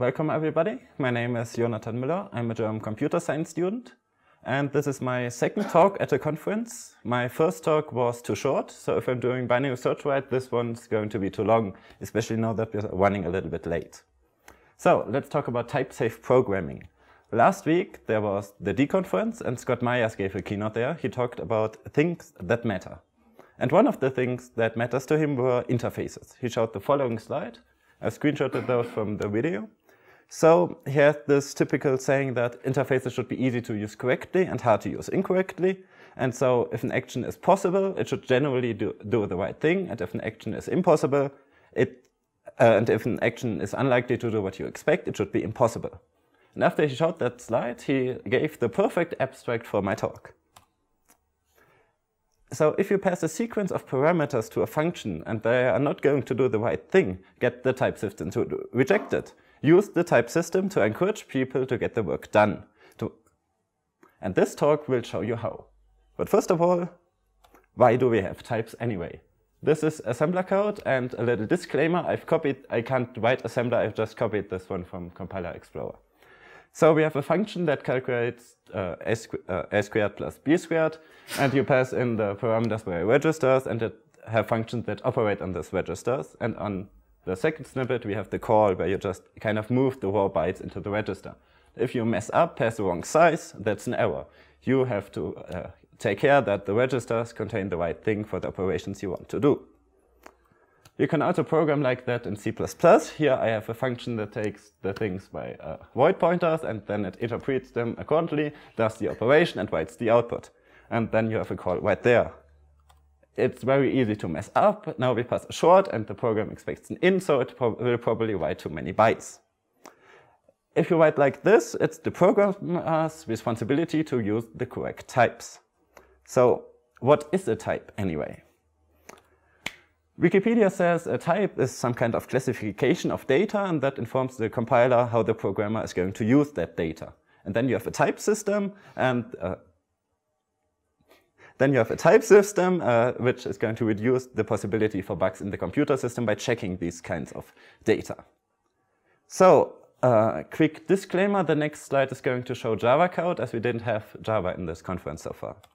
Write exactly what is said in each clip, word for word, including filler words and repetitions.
Welcome everybody, my name is Jonathan Müller, I'm a German computer science student and this is my second talk at a conference. My first talk was too short, so if I'm doing binary search right, this one's going to be too long, especially now that we're running a little bit late. So let's talk about type-safe programming. Last week there was the D conference and Scott Myers gave a keynote there. He talked about things that matter. And one of the things that matters to him were interfaces. He showed the following slide. I screenshotted those from the video. So he has this typical saying that interfaces should be easy to use correctly and hard to use incorrectly. And so if an action is possible, it should generally do, do the right thing. And if an action is impossible, it, uh, and if an action is unlikely to do what you expect, it should be impossible. And after he showed that slide, he gave the perfect abstract for my talk. So if you pass a sequence of parameters to a function and they are not going to do the right thing, get the type system to reject it. Use the type system to encourage people to get the work done. To and this talk will show you how. But first of all, why do we have types anyway? This is assembler code and a little disclaimer. I've copied, I can't write assembler, I've just copied this one from Compiler Explorer. So we have a function that calculates uh, a, uh, a squared plus b squared, and you pass in the parameters by registers, and it have functions that operate on these registers. And on the second snippet, we have the call where you just kind of move the raw bytes into the register. If you mess up, pass the wrong size, that's an error. You have to uh, take care that the registers contain the right thing for the operations you want to do. You can also program like that in C plus plus. Here I have a function that takes the things by uh, void pointers and then it interprets them accordingly, does the operation and writes the output. And then you have a call right there. It's very easy to mess up. Now we pass a short and the program expects an int, so it pro will probably write too many bytes. If you write like this, it's the programmer's responsibility to use the correct types. So what is a type anyway? Wikipedia says a type is some kind of classification of data and that informs the compiler how the programmer is going to use that data. And then you have a type system and uh, Then you have a type system, uh, which is going to reduce the possibility for bugs in the computer system by checking these kinds of data. So, uh, quick disclaimer, the next slide is going to show Java code, as we didn't have Java in this conference so far.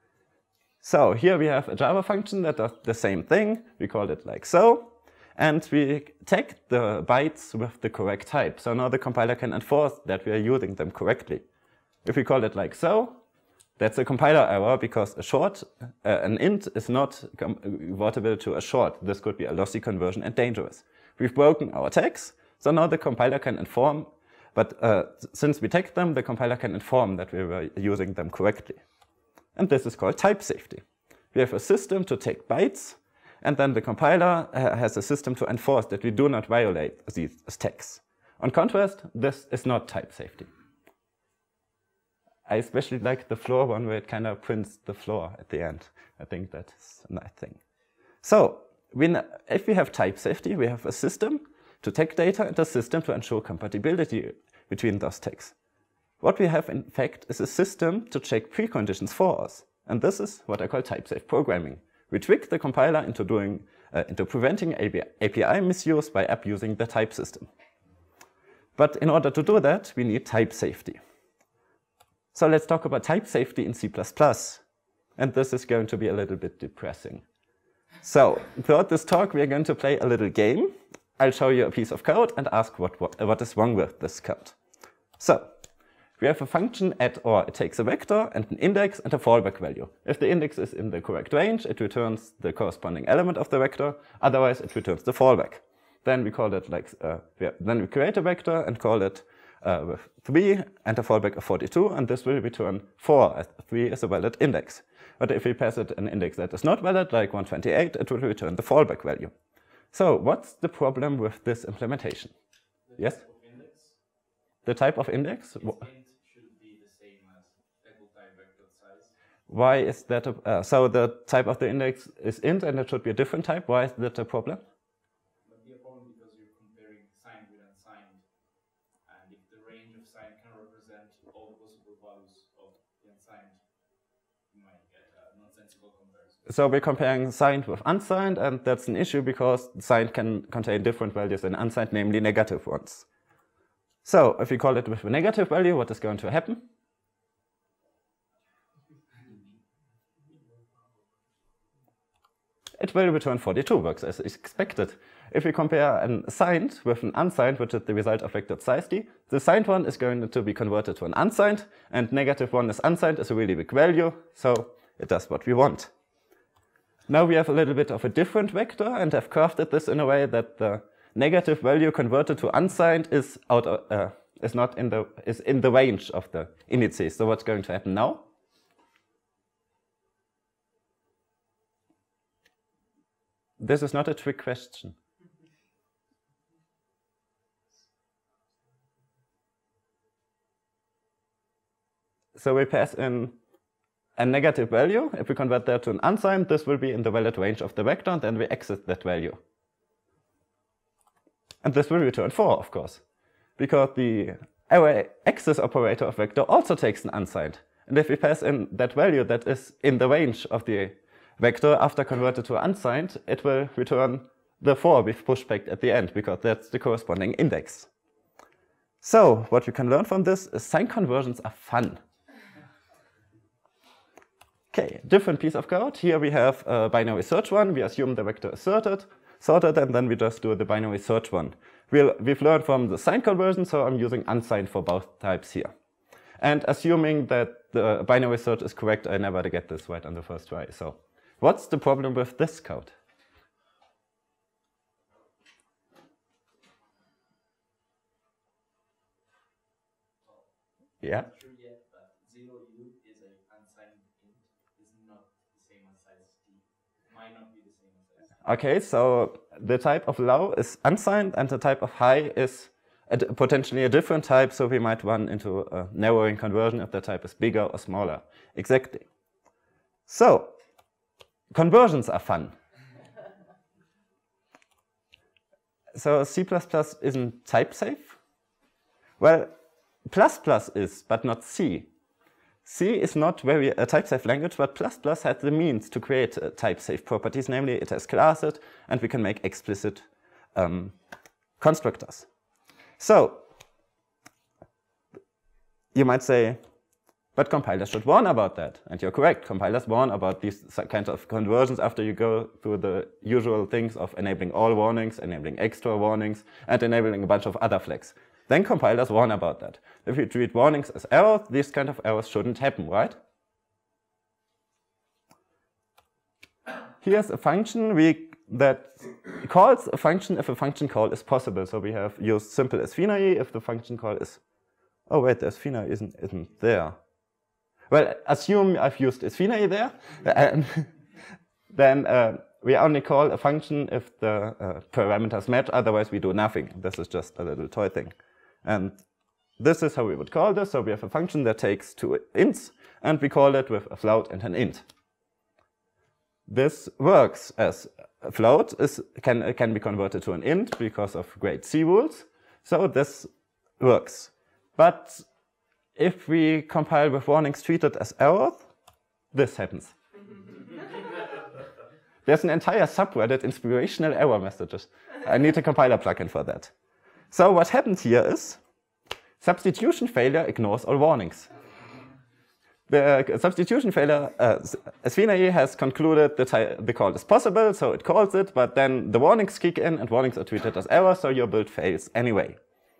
So, here we have a Java function that does the same thing. We call it like so. And we tag the bytes with the correct type. So now the compiler can enforce that we are using them correctly. If we call it like so, that's a compiler error because a short, uh, an int is not convertible to a short. This could be a lossy conversion and dangerous. We've broken our tags, so now the compiler can inform, but uh, since we tagged them, the compiler can inform that we were using them correctly. And this is called type safety. We have a system to take bytes, and then the compiler uh, has a system to enforce that we do not violate these tags. On contrast, this is not type safety. I especially like the floor one where it kind of prints the floor at the end. I think that's a nice thing. So, we, if we have type safety, we have a system to take data and a system to ensure compatibility between those tags. What we have, in fact, is a system to check preconditions for us. And this is what I call type-safe programming. We trick the compiler into, doing, uh, into preventing A P I misuse by abusing the type system. But in order to do that, we need type safety. So let's talk about type safety in C plus plus. And this is going to be a little bit depressing. So throughout this talk, we are going to play a little game. I'll show you a piece of code and ask what, what, what is wrong with this code. So we have a function at or. It takes a vector and an index and a fallback value. If the index is in the correct range, it returns the corresponding element of the vector. Otherwise, it returns the fallback. Then we call it like, uh, yeah, then we create a vector and call it Uh, with three and a fallback of forty-two, and this will return four, as three is a valid index. But if we pass it an index that is not valid, like one twenty-eight, it will return the fallback value. So what's the problem with this implementation? The yes? Type of index? The type of index? Its int should be the same as table type vector size. Why is that a, uh, so the type of the index is int and it should be a different type? Why is that a problem? So we're comparing signed with unsigned, and that's an issue because signed can contain different values than unsigned, namely negative ones. So if we call it with a negative value, what is going to happen? It will return forty-two, works as expected. If we compare an signed with an unsigned, which is the result of vector size d, the signed one is going to be converted to an unsigned, and negative one is unsigned is a really big value, so it does what we want. Now we have a little bit of a different vector and have crafted this in a way that the negative value converted to unsigned is out of, uh, is not in the is in the range of the indices. So what's going to happen now? This is not a trick question. So we pass in a negative value. If we convert that to an unsigned, this will be in the valid range of the vector, and then we exit that value. And this will return four, of course, because the array access operator of vector also takes an unsigned. And if we pass in that value that is in the range of the vector after converted to unsigned, it will return the four we've pushed back at the end, because that's the corresponding index. So what we can learn from this is sign conversions are fun. Okay, different piece of code. Here we have a binary search one. We assume the vector is sorted, sorted, and then we just do the binary search one. We'll, we've learned from the signed conversion, so I'm using unsigned for both types here. And assuming that the binary search is correct, I never get this right on the first try. So what's the problem with this code? Yeah? Not sure yet, but zero u is an unsigned int, is not the same as size d. Might not be the same as size d. Okay, so the type of low is unsigned and the type of high is a potentially a different type, so we might run into a narrowing conversion if the type is bigger or smaller. Exactly. So, conversions are fun. So C plus plus isn't type safe? Well, plus plus is, but not C. C is not very a type safe language, but plus plus has the means to create uh, type safe properties, namely it has classes and we can make explicit um, constructors. So, you might say, but compilers should warn about that. And you're correct, compilers warn about these kinds of conversions after you go through the usual things of enabling all warnings, enabling extra warnings, and enabling a bunch of other flags. Then compilers warn about that. If you treat warnings as errors, these kind of errors shouldn't happen, right? Here's a function we, that calls a function if a function call is possible. So we have used simple as finae if the function call is, oh wait, there's finae isn't, isn't there. Well, assume I've used is finae there, and then uh, we only call a function if the uh, parameters match, otherwise we do nothing. This is just a little toy thing. And this is how we would call this. So we have a function that takes two ints, and we call it with a float and an int. This works as a float is, can, can be converted to an int because of great C rules. So this works. But if we compile with warnings treated as errors, this happens. There's an entire subreddit, inspirational error messages. I need a compiler plugin for that. So what happens here is substitution failure ignores all warnings. The substitution failure, uh, Svinae has concluded that the call is possible, so it calls it, but then the warnings kick in and warnings are treated as errors, so your build fails anyway.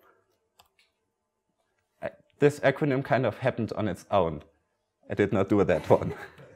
This acronym kind of happened on its own. I did not do that one.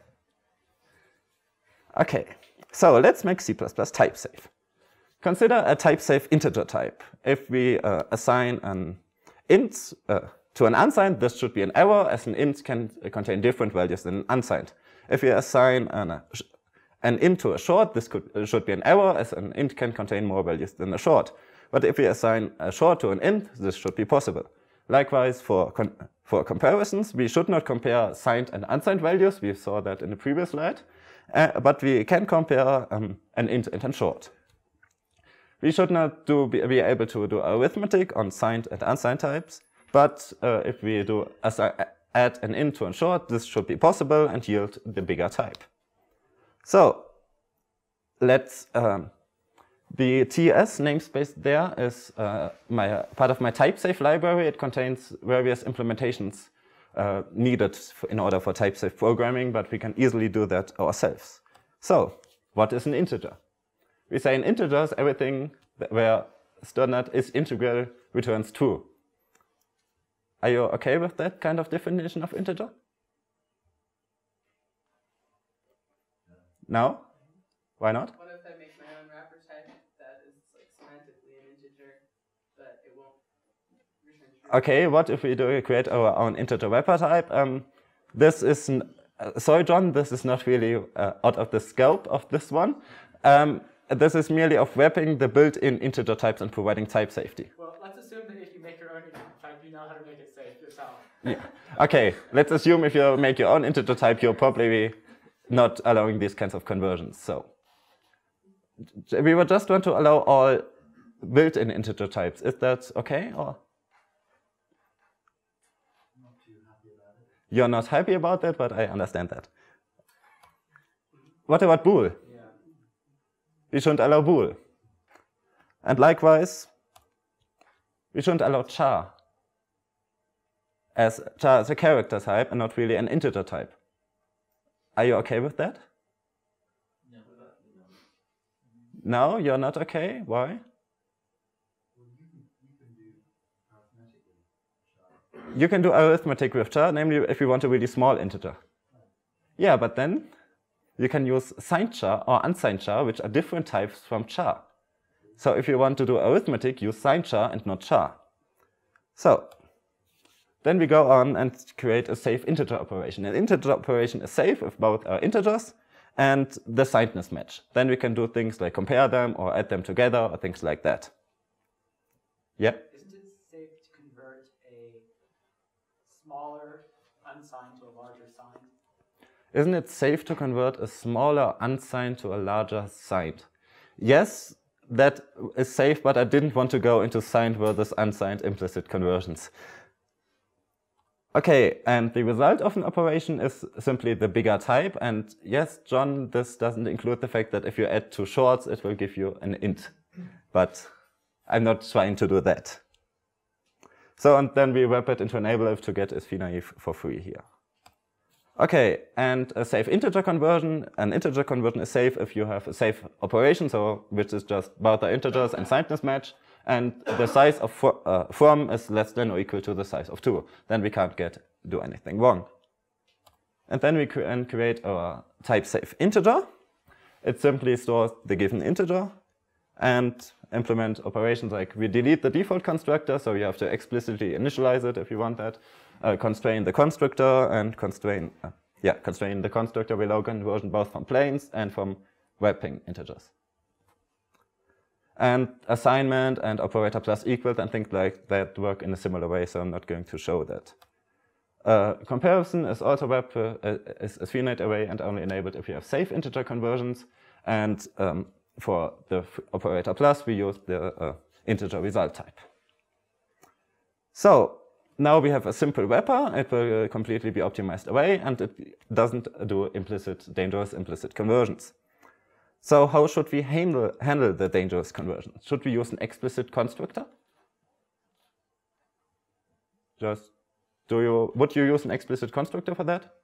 Okay, so let's make C plus plus type safe. Consider a type safe integer type. If we uh, assign an int uh, to an unsigned, this should be an error, as an int can uh, contain different values than an unsigned. If we assign an, uh, an int to a short, this could, uh, should be an error, as an int can contain more values than a short. But if we assign a short to an int, this should be possible. Likewise, for, for comparisons, we should not compare signed and unsigned values. We saw that in the previous slide. Uh, but we can compare um, an int and a short. We should not do, be, be able to do arithmetic on signed and unsigned types. But uh, if we do add an int to a short, this should be possible and yield the bigger type. So let's um, The T S namespace there is uh, my, uh, part of my typesafe library. It contains various implementations uh, needed in order for typesafe programming, but we can easily do that ourselves. So, what is an integer? We say in integers, everything where std is integral returns true. Are you okay with that kind of definition of integer? No? Why not? What if I make my own wrapper type that is like semantically an integer, but it won't return true? Okay, what if we do create our own integer wrapper type? Um, this is, n uh, sorry John, this is not really uh, out of the scope of this one. Um, this is merely of wrapping the built-in integer types and providing type safety. Well, let's assume that if you make your own integer type, you know how to make it safe yourself. Yeah. Okay, let's assume if you make your own integer type, you're probably not allowing these kinds of conversions. So we would just want to allow all built-in integer types. Is that okay? Or Not too happy about it. you're not happy about that, but I understand that. What about bool? Yeah. We shouldn't allow bool. And likewise, we shouldn't allow char, as char is a character type and not really an integer type. Are you okay with that? No. No, you're not okay? Why? Well, you can, you can do arithmetically. You can do arithmetic with char, namely if you want a really small integer. Yeah, but then you can use signed char or unsigned char, which are different types from char. So if you want to do arithmetic, use signed char and not char. So then we go on and create a safe integer operation. An integer operation is safe if both are integers and the signedness match. Then we can do things like compare them or add them together or things like that. Yeah? Isn't it safe to convert a smaller unsigned to a larger signed? Isn't it safe to convert a smaller unsigned to a larger signed? Yes, that is safe, but I didn't want to go into signed versus unsigned implicit conversions. Okay, and the result of an operation is simply the bigger type. And yes, John, this doesn't include the fact that if you add two shorts, it will give you an int. But I'm not trying to do that. So, and then we wrap it into enable if to get is fnaive for free here. Okay, and a safe integer conversion. An integer conversion is safe if you have a safe operation, so which is just both the integers and signedness match, and the size of for, uh, from is less than or equal to the size of two. Then we can't get do anything wrong. And then we can create our type safe integer. It simply stores the given integer and implement operations like we delete the default constructor, so you have to explicitly initialize it if you want that. Uh, constrain the constructor and constrain, uh, yeah, constrain the constructor below conversion both from planes and from wrapping integers. And assignment and operator plus equals and things like that work in a similar way, so I'm not going to show that. Uh, comparison is also wrapped uh, is a finite array and only enabled if you have safe integer conversions. And um, for the operator plus, we use the uh, integer result type. So now we have a simple wrapper. It will completely be optimized away, and it doesn't do implicit, dangerous implicit conversions. So how should we handle, handle the dangerous conversions? Should we use an explicit constructor? Just, do you, would you use an explicit constructor for that?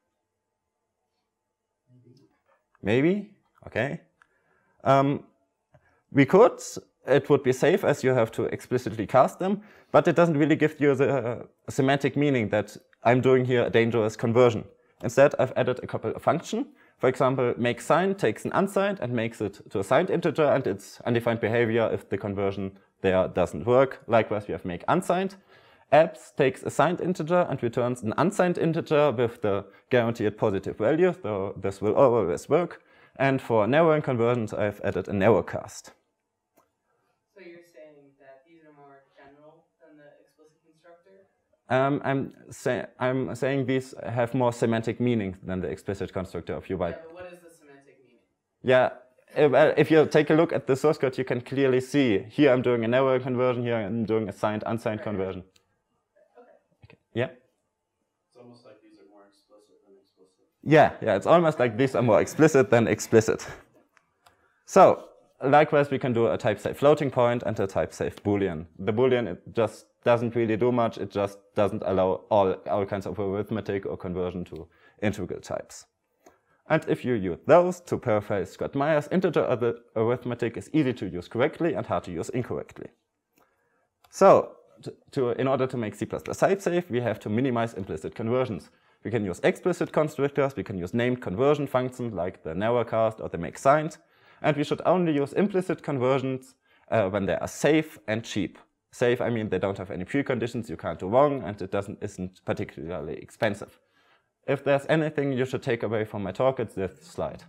Maybe. Maybe, okay. Um, we could. It would be safe as you have to explicitly cast them, but it doesn't really give you the uh, semantic meaning that I'm doing here a dangerous conversion. Instead, I've added a couple of functions. For example, make signed takes an unsigned and makes it to a signed integer, and it's undefined behavior if the conversion there doesn't work. Likewise, we have make unsigned. Abs takes a signed integer and returns an unsigned integer with the guaranteed positive value, so this will always work. And for narrowing conversions, I've added a narrowcast. So you're saying that these are more general than the explicit constructor? Um, I'm, say, I'm saying these have more semantic meaning than the explicit constructor of U B I. Yeah, but what is the semantic meaning? Yeah, if, if you take a look at the source code, you can clearly see here I'm doing a narrow conversion, here I'm doing a signed, unsigned conversion. Okay. Okay. Yeah? It's almost like these are more explicit than explicit. Yeah, yeah, it's almost like these are more explicit than explicit. So, likewise, we can do a type-safe floating point and a type-safe Boolean. The Boolean, it just doesn't really do much. It just doesn't allow all, all kinds of arithmetic or conversion to integral types. And if you use those to paraphrase Scott Meyer's, integer arithmetic is easy to use correctly and hard to use incorrectly. So, to, to, in order to make C plus plus type-safe, we have to minimize implicit conversions. We can use explicit constructors, we can use named conversion functions like the narrowcast or the makesigned, and we should only use implicit conversions uh, when they are safe and cheap. Safe, I mean they don't have any preconditions, you can't do wrong, and it doesn't, isn't particularly expensive. If there's anything you should take away from my talk, it's this slide.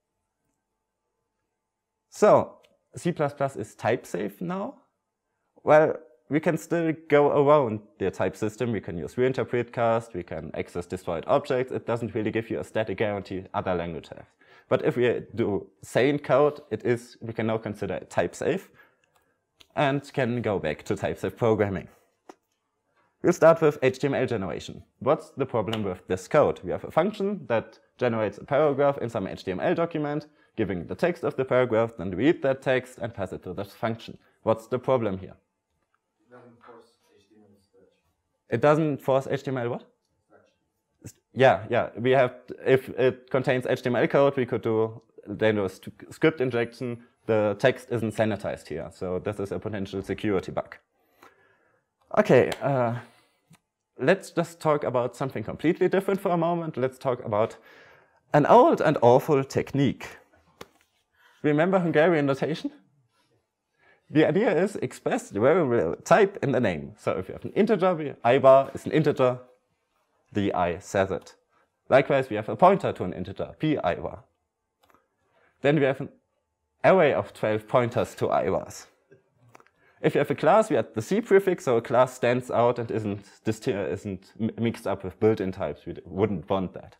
So, C plus plus is type-safe now? Well, we can still go around the type system. We can use reinterpret cast, we can access destroyed objects. It doesn't really give you a static guarantee other languages have. But if we do sane code, it is, we can now consider it type-safe and can go back to type-safe programming. We'll start with H T M L generation. What's the problem with this code? We have a function that generates a paragraph in some H T M L document, giving the text of the paragraph, then read that text and pass it to this function. What's the problem here? It doesn't force H T M L search. It doesn't force H T M L what? Search. Yeah, yeah. We have, if it contains H T M L code, we could do dangerous script injection. The text isn't sanitized here, so this is a potential security bug. Okay. Uh, Let's just talk about something completely different for a moment. Let's talk about an old and awful technique. Remember Hungarian notation? The idea is express the variable type in the name. So if you have an integer, I bar is an integer, the I says it. Likewise, we have a pointer to an integer, p I bar. Then we have an array of twelve pointers to I bars. If you have a class, we add the C prefix, so a class stands out and isn't, isn't mixed up with built-in types. We wouldn't want that.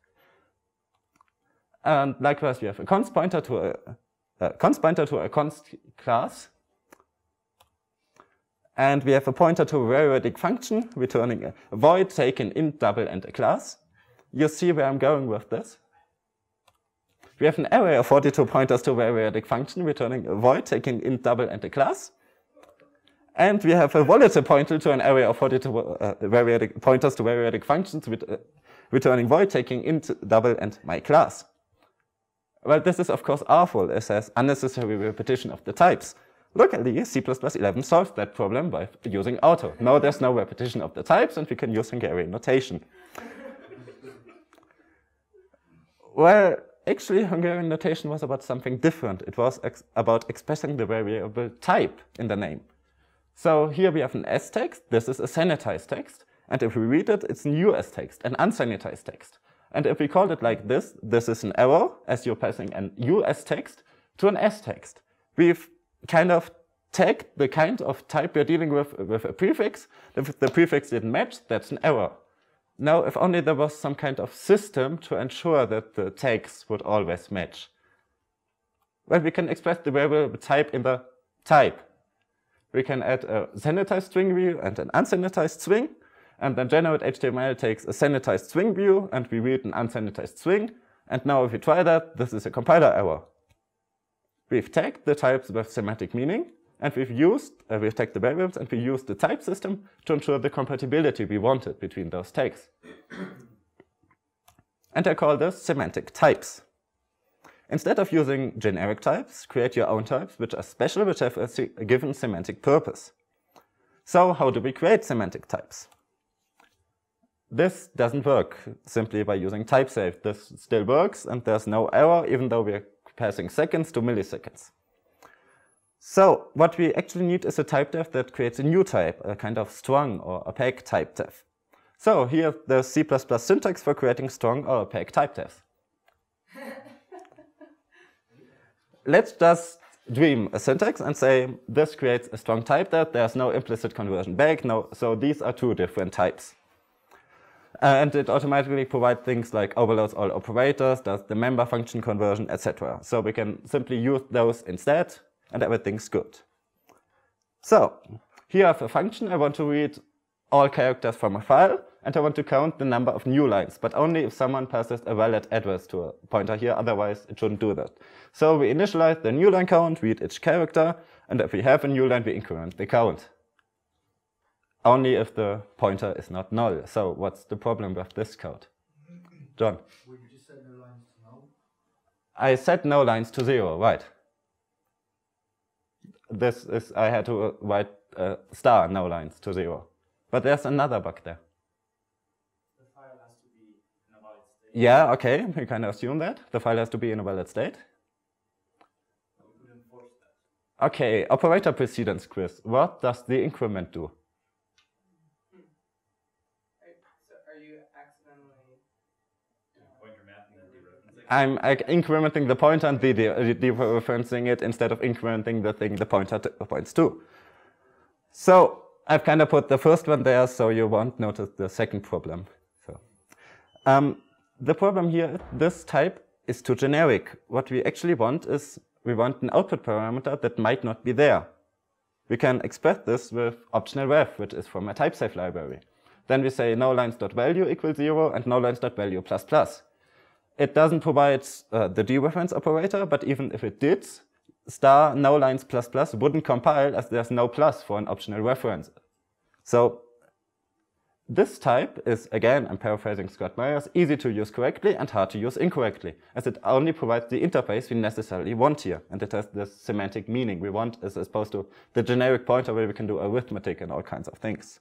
And likewise, we have a const pointer to a, a const pointer to a const class. And we have a pointer to a variadic function, returning a void taken int double and a class. You see where I'm going with this? We have an array of forty-two pointers to a variadic function, returning a void taking int double and a class. And we have a volatile pointer to an array of forty-two uh, variadic pointers to variadic functions, with, uh, returning void taking int double and my class. Well, this is of course awful. It says unnecessary repetition of the types. Luckily, C plus plus eleven solved that problem by using auto. Now there's no repetition of the types, and we can use Hungarian notation. Well, actually, Hungarian notation was about something different. It was ex about expressing the variable type in the name. So here we have an S text, this is a sanitized text, and if we read it, it's an U S text, an unsanitized text. And if we call it like this, this is an error, as you're passing an U S text to an S text. We've kind of tagged the kind of type we're dealing with with a prefix. If the prefix didn't match, that's an error. Now, if only there was some kind of system to ensure that the tags would always match. Well, we can express the variable type in the type. We can add a sanitized string view and an unsanitized string, and then generate H T M L takes a sanitized string view, and we read an unsanitized string. And now if we try that, this is a compiler error. We've tagged the types with semantic meaning, and we've used, uh, we've tagged the variables, and we used the type system to ensure the compatibility we wanted between those tags. And I call this semantic types. Instead of using generic types, create your own types, which are special, which have a, a given semantic purpose. So how do we create semantic types? This doesn't work simply by using type-safe. This still works, and there's no error, even though we're passing seconds to milliseconds. So what we actually need is a type def that creates a new type, a kind of strong or opaque type def. So here's the C plus plus syntax for creating strong or opaque type defs. Let's just dream a syntax and say this creates a strong type def. There's no implicit conversion back. No, so these are two different types. And it automatically provides things like overloads all operators, does the member function conversion, et cetera. So we can simply use those instead, and everything's good. So here I have a function. I want to read all characters from a file, and I want to count the number of new lines, but only if someone passes a valid address to a pointer here, otherwise it shouldn't do that. So we initialize the new line count, read each character, and if we have a new line, we increment the count. Only if the pointer is not null. So what's the problem with this code? John? Would you just set no lines to null? I set no lines to zero, right. This is, I had to write uh, star no lines to zero. But there's another bug there. The file has to be in a valid state. Yeah, okay, we can assume that. The file has to be in a valid state. We could enforce that. Okay, operator precedence, Chris. What does the increment do? Right, so are you accidentally? Pointer mapping and dereferencing. I'm uh, incrementing the pointer and de- de- dereferencing it instead of incrementing the thing the pointer t- points to. So I've kind of put the first one there, so you won't notice the second problem. So, um, the problem here, this type is too generic. What we actually want is we want an output parameter that might not be there. We can express this with optional ref, which is from a typesafe library. Then we say no lines.value equals zero and no lines.value plus plus. It doesn't provide uh, the dereference operator, but even if it did, star no lines plus plus wouldn't compile as there's no plus for an optional reference. So this type is, again, I'm paraphrasing Scott Myers, easy to use correctly and hard to use incorrectly, as it only provides the interface we necessarily want here, and it has this semantic meaning we want as opposed to the generic pointer where we can do arithmetic and all kinds of things.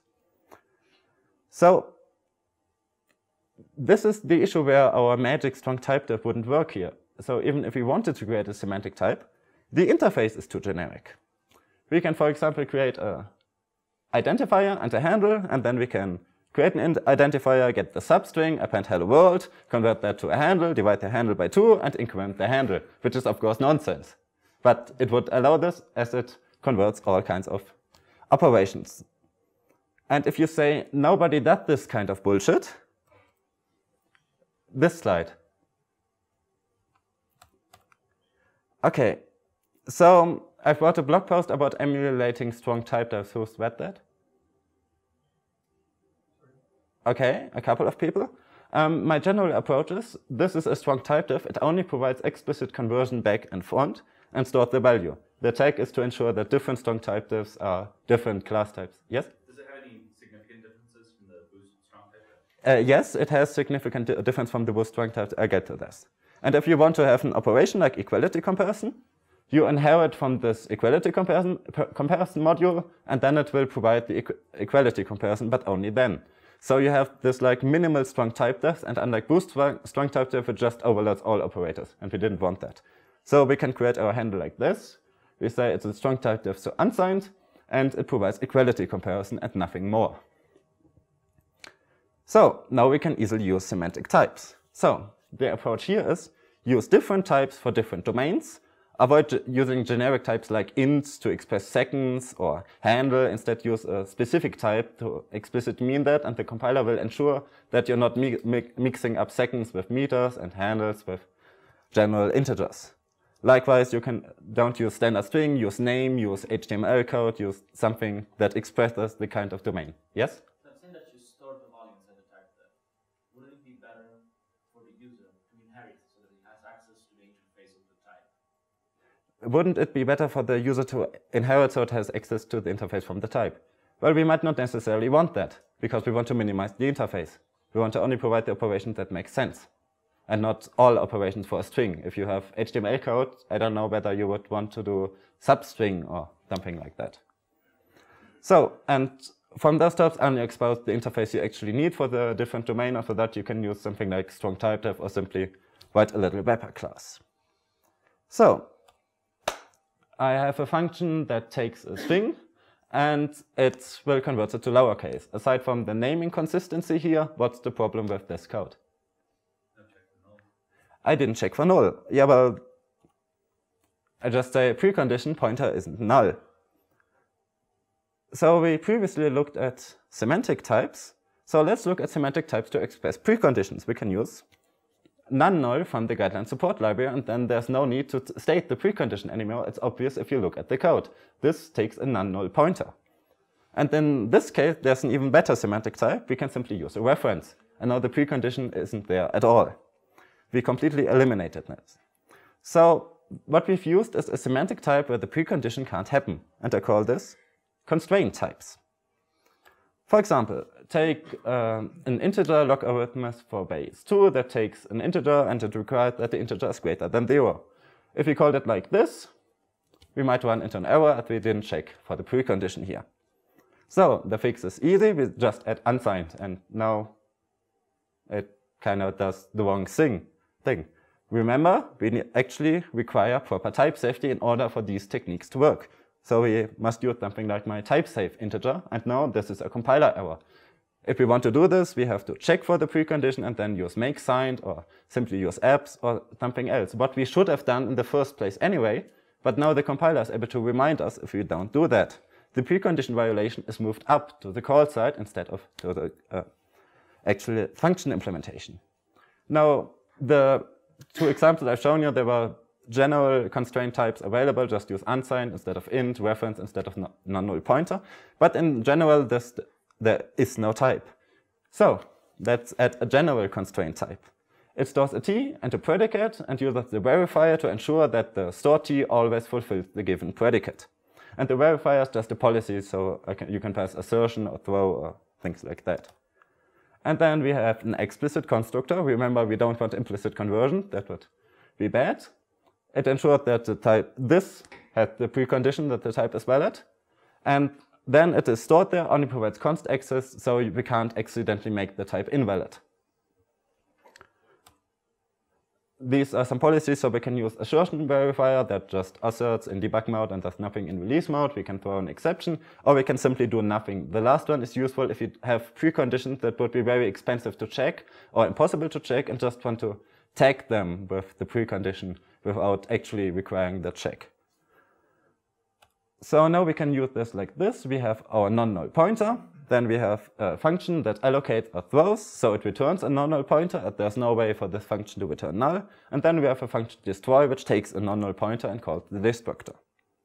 So this is the issue where our magic strong type diff wouldn't work here. So even if we wanted to create a semantic type, the interface is too generic. We can, for example, create a identifier and a handle, and then we can create an identifier, get the substring, append hello world, convert that to a handle, divide the handle by two, and increment the handle, which is of course nonsense. But it would allow this as it converts all kinds of operations. And if you say nobody does this kind of bullshit, this slide. Okay, so I've wrote a blog post about emulating strong type diffs. Who's read that? Okay, a couple of people. Um, my general approach is, this is a strong type diff. It only provides explicit conversion back and front and stores the value. The tag is to ensure that different strong type diffs are different class types. Yes? Does it have any significant differences from the boost strong type diff? Uh, yes, it has significant di- difference from the boost strong type. I'll get to this. And if you want to have an operation like equality comparison, you inherit from this equality comparison, comparison module, and then it will provide the equ equality comparison, but only then. So you have this like minimal strong type diff, and unlike boost strong type diff, it just overloads all operators, and we didn't want that. So we can create our handle like this. We say it's a strong type diff, so unsigned, and it provides equality comparison and nothing more. So now we can easily use semantic types. So the approach here is use different types for different domains. Avoid using generic types like ints to express seconds or handle. Instead, use a specific type to explicitly mean that, and the compiler will ensure that you're not mi mi mixing up seconds with meters and handles with general integers. Likewise, you can don't use standard string, use name, use H T M L code, use something that expresses the kind of domain. Yes? So I'm saying that you store the volume inside the type diff. Wouldn't it be better for the user to inherit so that he has access to the interface of the type? Wouldn't it be better for the user to inherit so it has access to the interface from the type? Well, we might not necessarily want that, because we want to minimize the interface. We want to only provide the operations that make sense, and not all operations for a string. If you have H T M L code, I don't know whether you would want to do substring or something like that. So, and from those types, only expose the interface you actually need for the different domain. After that, you can use something like strong type diff or simply write a little wrapper class. So, I have a function that takes a string and it will convert it to lowercase. Aside from the naming consistency here, what's the problem with this code? Don't check for null. I didn't check for null. Yeah, well, I just say precondition pointer isn't null. So we previously looked at semantic types. So let's look at semantic types to express preconditions. We can use non-null from the guideline support library, and then there's no need to state the precondition anymore. It's obvious if you look at the code. This takes a non-null pointer. And in this case, there's an even better semantic type. We can simply use a reference. And now the precondition isn't there at all. We completely eliminated this. So what we've used is a semantic type where the precondition can't happen. And I call this constraint types. For example, take um, an integer logarithm for base two that takes an integer and it requires that the integer is greater than zero. If we called it like this, we might run into an error if we didn't check for the precondition here. So the fix is easy, we just add unsigned, and now it kind of does the wrong thing. thing. Remember, we actually require proper type safety in order for these techniques to work. So we must use something like my type safe integer, and now this is a compiler error. If we want to do this, we have to check for the precondition and then use make signed or simply use abs or something else. What we should have done in the first place anyway, but now the compiler is able to remind us if we don't do that. The precondition violation is moved up to the call side instead of to the uh, actual function implementation. Now, the two examples I've shown you, there were general constraint types available, just use unsigned instead of int, reference instead of non-null pointer. But in general, this, there is no type. So let's add a general constraint type. It stores a t and a predicate and uses the verifier to ensure that the stored t always fulfills the given predicate. And the verifier is just a policy, so I can, you can pass assertion or throw or things like that. And then we have an explicit constructor. Remember, we don't want implicit conversion. That would be bad. It ensures that the type this has the precondition that the type is valid. And then it is stored there, only provides const access, so we can't accidentally make the type invalid. These are some policies, so we can use assertion verifier that just asserts in debug mode and does nothing in release mode. We can throw an exception, or we can simply do nothing. The last one is useful if you have preconditions that would be very expensive to check or impossible to check and just want to tag them with the precondition without actually requiring the check. So now we can use this like this. We have our non-null pointer. Then we have a function that allocates or throws, so it returns a non-null pointer, and there's no way for this function to return null. And then we have a function destroy, which takes a non-null pointer and calls the destructor.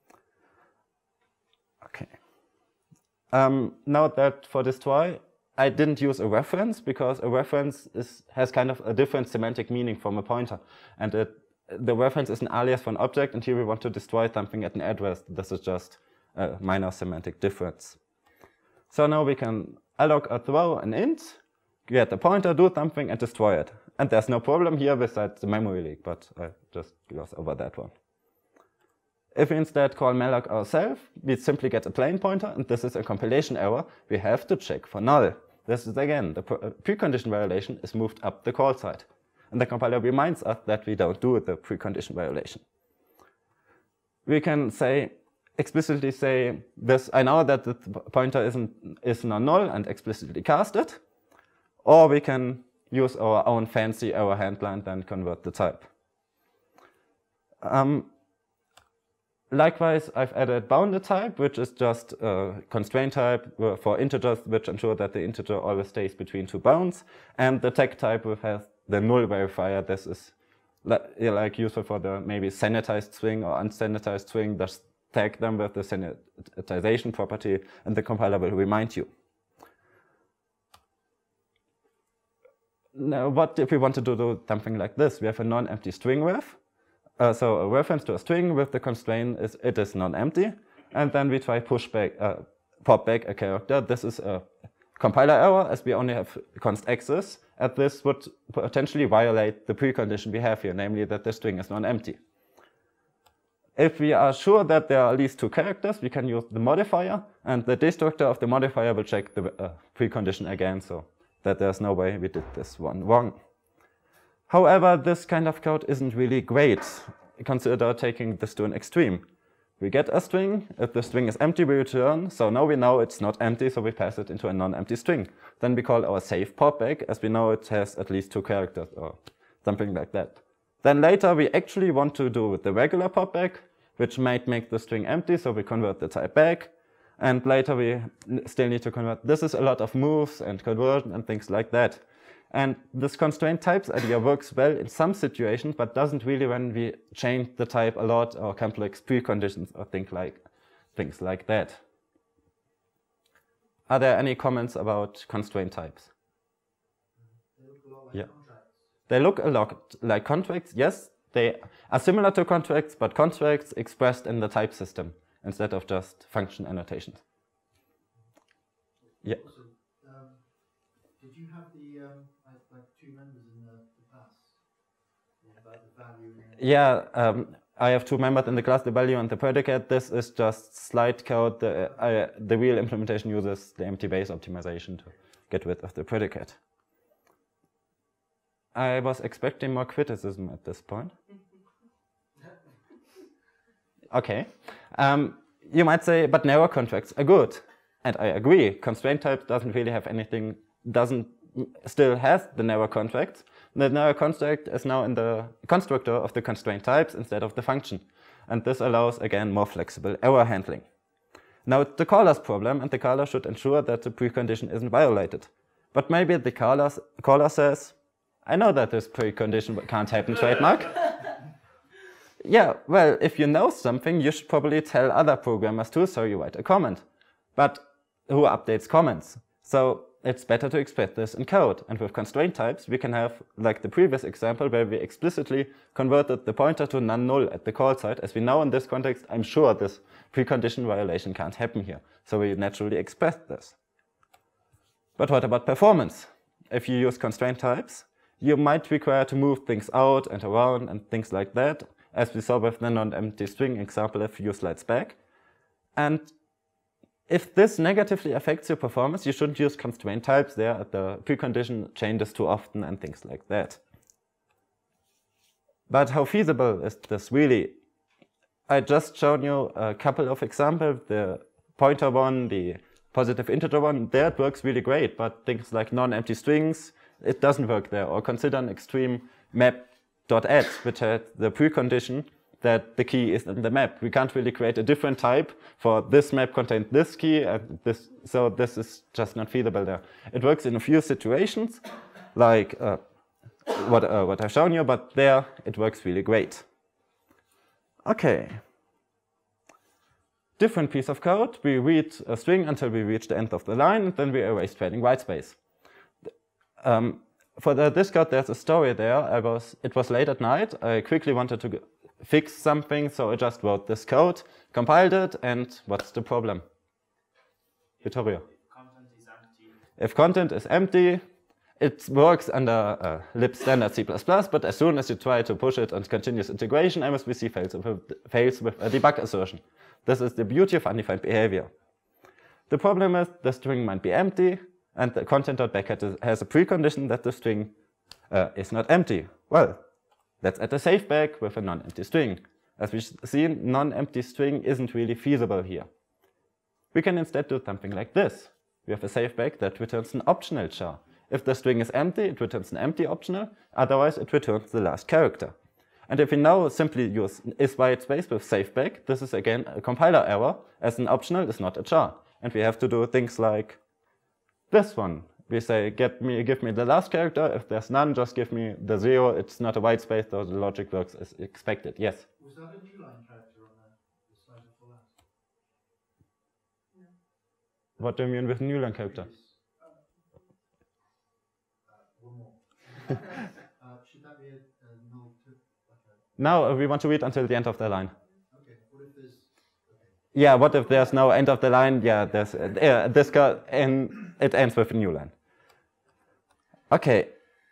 Okay. Um, now that for destroy, I didn't use a reference because a reference is, has kind of a different semantic meaning from a pointer. And it, the reference is an alias for an object, and here we want to destroy something at an address. This is just a minor semantic difference. So now we can alloc or throw an int, get a pointer, do something, and destroy it. And there's no problem here besides the memory leak, but I just gloss over that one. If we instead call malloc ourselves, we simply get a plain pointer, and this is a compilation error. We have to check for null. This is again, the precondition violation is moved up the call side. And the compiler reminds us that we don't do the precondition violation. We can say, explicitly say this, I know that the pointer isn't, is non-null and explicitly cast it. Or we can use our own fancy error handler and then convert the type. Um, likewise, I've added bounded type, which is just a constraint type for integers, which ensure that the integer always stays between two bounds. And the tag type which has the null verifier. This is like useful for the maybe sanitized string or unsanitized string. Just tag them with the sanitization property, and the compiler will remind you. Now, what if we want to do something like this? We have a non-empty string ref. Uh, so a reference to a string with the constraint is it is non-empty, and then we try push back, uh, pop back a character. This is a compiler error, as we only have const access, and this would potentially violate the precondition we have here, namely that the string is non-empty. If we are sure that there are at least two characters, we can use the modifier, and the destructor of the modifier will check the uh, precondition again, so that there's no way we did this one wrong. However, this kind of code isn't really great. Consider taking this to an extreme. We get a string. If the string is empty, we return. So now we know it's not empty, so we pass it into a non-empty string. Then we call our save popback, as we know it has at least two characters or something like that. Then later we actually want to do the regular popback, which might make the string empty, so we convert the type back. And later we still need to convert. This is a lot of moves and conversion and things like that. And this constraint types idea works well in some situations, but doesn't really when we change the type a lot or complex preconditions or things like, things like that. Are there any comments about constraint types? They look a lot like Yeah. contracts. They look a lot like contracts. Yes, they are similar to contracts, but contracts expressed in the type system instead of just function annotations. Yeah. Also, um, did you have the um, like, like two members in the, the class? Yeah, about the value and the Yeah, um, I have two members in the class, the value and the predicate. This is just slide code. The, uh, the real implementation uses the empty base optimization to get rid of the predicate. I was expecting more criticism at this point. Okay. Um, you might say, but narrow contracts are good. And I agree. Constraint type doesn't really have anything, doesn't still has the narrow contracts. The narrow construct is now in the constructor of the constraint types instead of the function. And this allows, again, more flexible error handling. Now it's the caller's problem, and the caller should ensure that the precondition isn't violated. But maybe the caller's, caller says, I know that this precondition can't happen, trademark. Yeah, well, if you know something, you should probably tell other programmers too, so you write a comment. But who updates comments? So it's better to express this in code. And with constraint types, we can have, like the previous example, where we explicitly converted the pointer to non-null at the call side. As we know in this context, I'm sure this precondition violation can't happen here. So we naturally express this. But what about performance? If you use constraint types, you might require to move things out and around and things like that, as we saw with the non-empty string example a few slides back. And if this negatively affects your performance, you shouldn't use constraint types there at the precondition changes too often and things like that. But how feasible is this really? I just shown you a couple of examples, the pointer one, the positive integer one. There it works really great, but things like non-empty strings, it doesn't work there. Or consider an extreme map.add, which has the precondition that the key is in the map. We can't really create a different type for this map contains this key, and this, so this is just not feasible there. It works in a few situations, like uh, what, uh, what I've shown you, but there it works really great. Okay. Different piece of code. We read a string until we reach the end of the line, and then we erase trailing white space. Um, for the, this code, there's a story there. I was, it was late at night. I quickly wanted to fix something, so I just wrote this code, compiled it, and what's the problem? Vittorio. If content is empty, If content is empty, it works under uh, lib standard C plus plus, but as soon as you try to push it on continuous integration, M S V C fails with, fails with a debug assertion. This is the beauty of undefined behavior. The problem is the string might be empty, and the content.backhead has a precondition that the string uh, is not empty. Well, let's add a saveback with a non-empty string. As we've seen, non-empty string isn't really feasible here. We can instead do something like this. We have a saveback that returns an optional char. If the string is empty, it returns an empty optional, otherwise it returns the last character. And if we now simply use is white space with saveback, this is again a compiler error, as an optional is not a char. And we have to do things like this one. We say, get me, give me the last character. If there's none, just give me the zero. It's not a white space, so the logic works as expected. Yes? Was that a new line character on the, the slide before that? What do you mean with new line character? Previous, uh, one more. uh, should that be a, a null to, like a, Now uh, we want to read until the end of the line. okay, what if there's, okay. Yeah, what if there's no end of the line? Yeah, there's uh, yeah, this code, and it ends with a new line. Okay.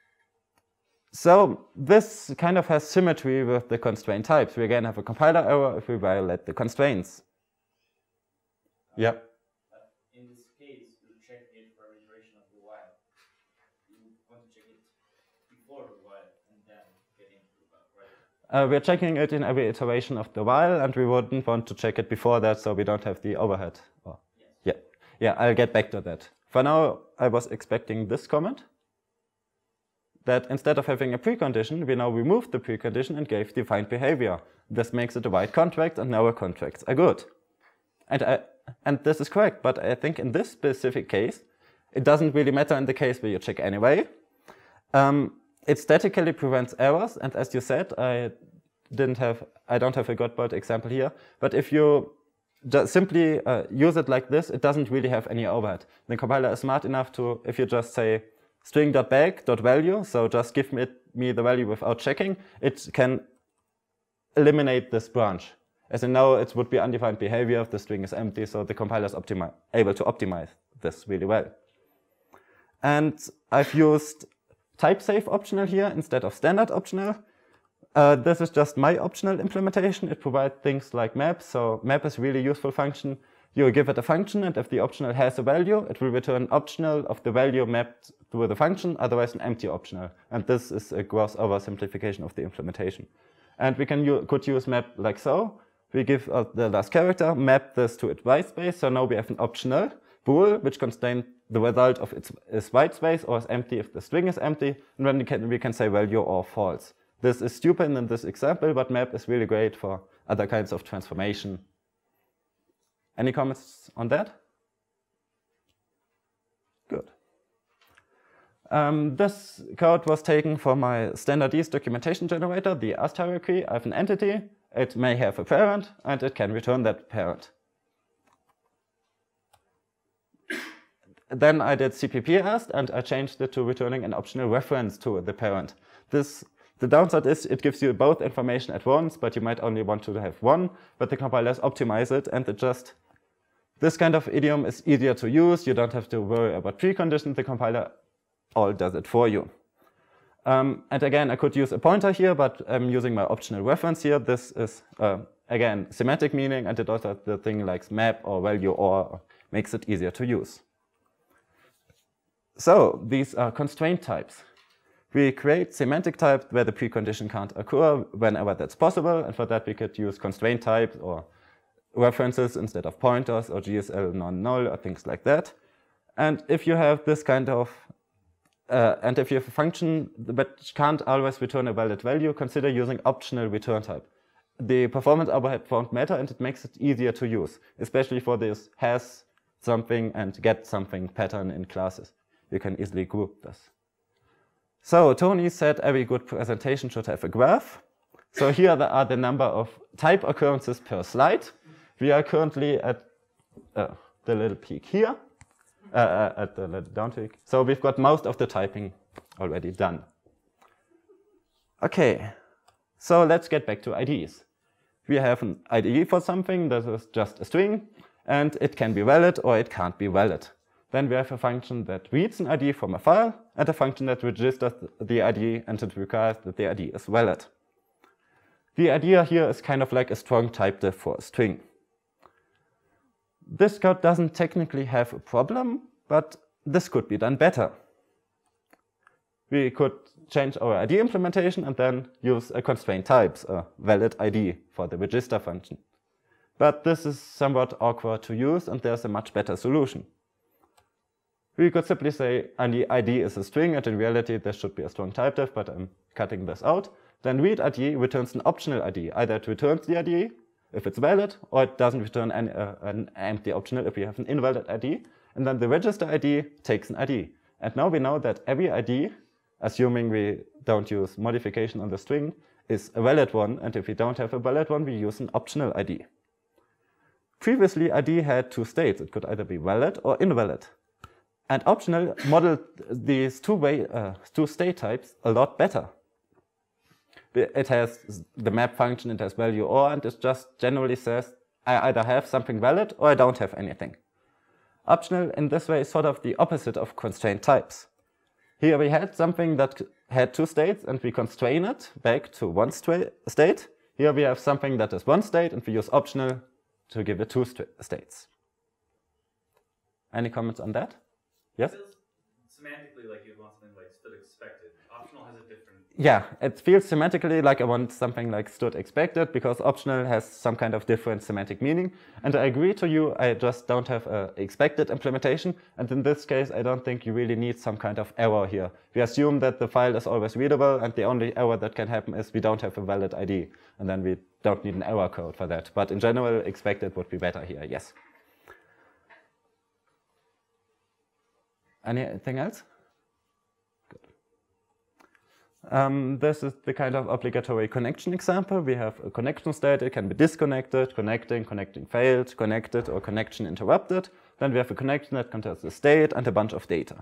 So this kind of has symmetry with the constraint types. We again have a compiler error if we violate the constraints. Yeah. but in this case, you check it for iteration of the while. You want to check it before the while and then get into the while, right? Uh, we're checking it in every iteration of the while, and we wouldn't want to check it before that, so we don't have the overhead. Oh. Yes. Yeah, yeah, I'll get back to that. For now, I was expecting this comment, that instead of having a precondition, we now removed the precondition and gave defined behavior. This makes it a wide contract, and narrow contracts are good. And, I, and this is correct, but I think in this specific case, it doesn't really matter in the case where you check anyway. Um, it statically prevents errors, and as you said, I didn't have, I don't have a Godbolt example here, but if you just simply uh, use it like this, it doesn't really have any overhead. The compiler is smart enough to, if you just say string.back.value, so just give me, me the value without checking, it can eliminate this branch. As you know, it would be undefined behavior if the string is empty, so the compiler is able to optimize this really well. And I've used type safe optional here instead of standard optional. Uh, this is just my optional implementation. It provides things like map. So map is a really useful function. You give it a function, and if the optional has a value, it will return optional of the value mapped through the function, otherwise an empty optional. And this is a gross oversimplification of the implementation. And we can could use map like so. We give uh, the last character, map this to its white space. So now we have an optional bool, which contains the result of its, its white space, or is empty if the string is empty. And then we can, we can say value or false. This is stupid in this example, but map is really great for other kinds of transformation. Any comments on that? Good. Um, this code was taken from my standardized documentation generator, the ast hierarchy. I have an entity, it may have a parent, and it can return that parent. Then I did C P P ast, and I changed it to returning an optional reference to the parent. This The downside is it gives you both information at once, but you might only want to have one, but the compilers optimize it, and it just, this kind of idiom is easier to use. You don't have to worry about preconditions. The compiler all does it for you. Um, and again, I could use a pointer here, but I'm using my optional reference here. This is, uh, again, semantic meaning, and it also has the thing like map or value or makes it easier to use. So these are constraint types. We create semantic types where the precondition can't occur whenever that's possible, and for that we could use constraint types or references instead of pointers or G S L non-null or things like that. And if you have this kind of, uh, and if you have a function that can't always return a valid value, consider using optional return type. The performance overhead won't matter, and it makes it easier to use, especially for this has something and get something pattern in classes. You can easily group this. So Tony said every good presentation should have a graph. So here are the number of type occurrences per slide. We are currently at uh, the little peak here, uh, at the little down peak. So we've got most of the typing already done. Okay, so let's get back to I D Es. We have an I D E for something that is just a string, and it can be valid or it can't be valid. Then we have a function that reads an I D from a file, and a function that registers the I D, and it requires that the I D is valid. The idea here is kind of like a strong type diff for a string. This code doesn't technically have a problem, but this could be done better. We could change our I D implementation and then use a constraint types, a valid I D for the register function. But this is somewhat awkward to use, and there's a much better solution. We could simply say any I D is a string, and in reality there should be a strong type diff, but I'm cutting this out. Then read I D returns an optional I D. Either it returns the I D if it's valid, or it doesn't return an, uh, an empty optional if you have an invalid I D. And then the register I D takes an I D. And now we know that every I D, assuming we don't use modification on the string, is a valid one. And if we don't have a valid one, we use an optional I D. Previously, I D had two states. It could either be valid or invalid. And optional modeled these two, way, uh, two state types a lot better. It has the map function, it has value or, and it just generally says, I either have something valid or I don't have anything. Optional in this way is sort of the opposite of constraint types. Here we had something that had two states, and we constrain it back to one state. Here we have something that is one state, and we use optional to give it two states. Any comments on that? Yes? It feels semantically like you'd want something like stood expected. Optional has a different... Yeah, it feels semantically like I want something like stood expected, because optional has some kind of different semantic meaning. And I agree to you, I just don't have a expected implementation. And in this case, I don't think you really need some kind of error here. We assume that the file is always readable, and the only error that can happen is we don't have a valid I D. And then we don't need an error code for that. But in general, expected would be better here, yes. Anything else? Good. Um, this is the kind of obligatory connection example. We have a connection state, it can be disconnected, connecting, connecting failed, connected, or connection interrupted. Then we have a connection that contains a state and a bunch of data.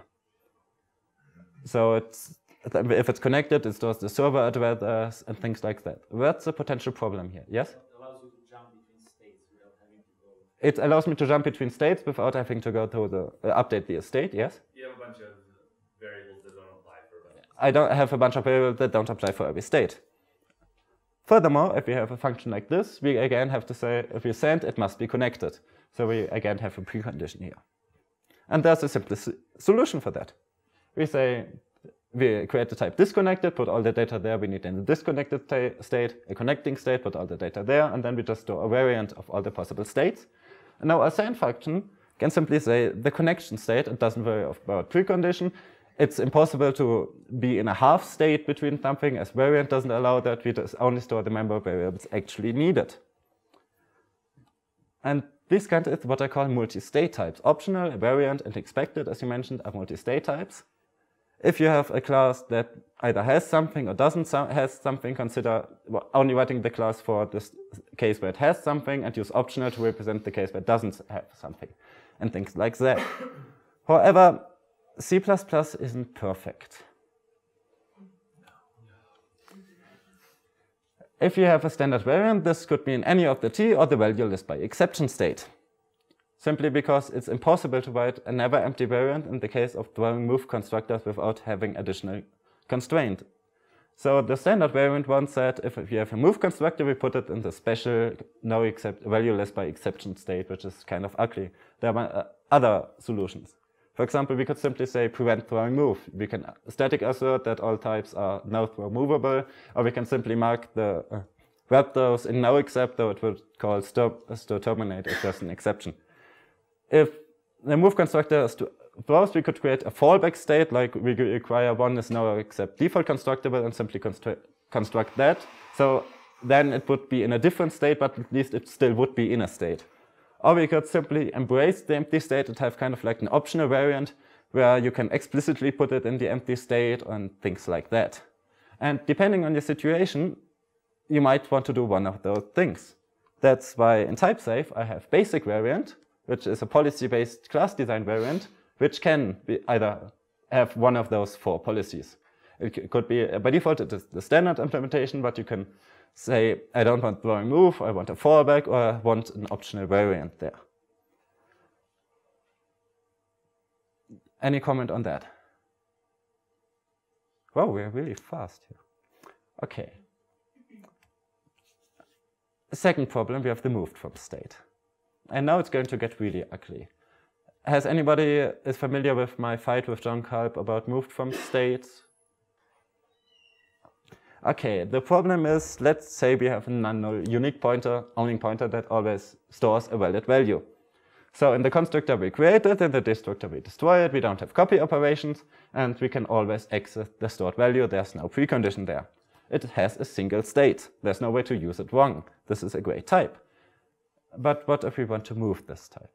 So it's, if it's connected, it stores the server address and things like that. That's a potential problem here, yes? It allows you to jump between states without having to go. It allows me to jump between states without having to go to the uh, update the state, yes? You have a bunch of variables that don't apply for that. I don't have a bunch of variables that don't apply for every state. Furthermore, if we have a function like this, we again have to say if we send, it must be connected. So we again have a precondition here. And there's a simple solution for that. We say we create the type disconnected, put all the data there we need in the disconnected state, a connecting state, put all the data there, and then we just store a variant of all the possible states. And now our send function can simply say the connection state, it doesn't worry about precondition. It's impossible to be in a half state between something, as variant doesn't allow that. We just only store the member variables actually needed. And this kind is what I call multi-state types. Optional, variant, and expected, as you mentioned, are multi-state types. If you have a class that either has something or doesn't has something, consider only writing the class for this case where it has something and use optional to represent the case where it doesn't have something, and things like that. However, C plus plus isn't perfect. If you have a standard variant, this could mean any of the T or the value list by exception state. Simply because it's impossible to write a never empty variant in the case of drawing move constructors without having additional constraint. So the standard variant one said if you have a move constructor, we put it in the special no except value list by exception state, which is kind of ugly. There are other solutions. For example, we could simply say prevent throwing move. We can static assert that all types are no throw movable, or we can simply mark the uh, wrap those in no except, though it would call stop, store terminate if there's an exception. If the move constructor is to throws, we could create a fallback state, like we require one is no except default constructible and simply constru construct that. So then it would be in a different state, but at least it still would be in a state. Or we could simply embrace the empty state and have kind of like an optional variant where you can explicitly put it in the empty state and things like that. And depending on your situation, you might want to do one of those things. That's why in TypeSafe I have basic variant, which is a policy-based class design variant, which can be either have one of those four policies. It could be, by default, it is the standard implementation, but you can say, I don't want throwing move, I want a fallback, or I want an optional variant there. Any comment on that? Wow, we're really fast here. Okay. The second problem, we have the moved from state. And now it's going to get really ugly. Has anybody is familiar with my fight with John Kalb about moved from states? Okay, the problem is, let's say we have a non-null unique pointer, only pointer that always stores a valid value. So in the constructor we created, in the destructor we destroy it, we don't have copy operations, and we can always access the stored value. There's no precondition there. It has a single state. There's no way to use it wrong. This is a great type. But what if we want to move this type?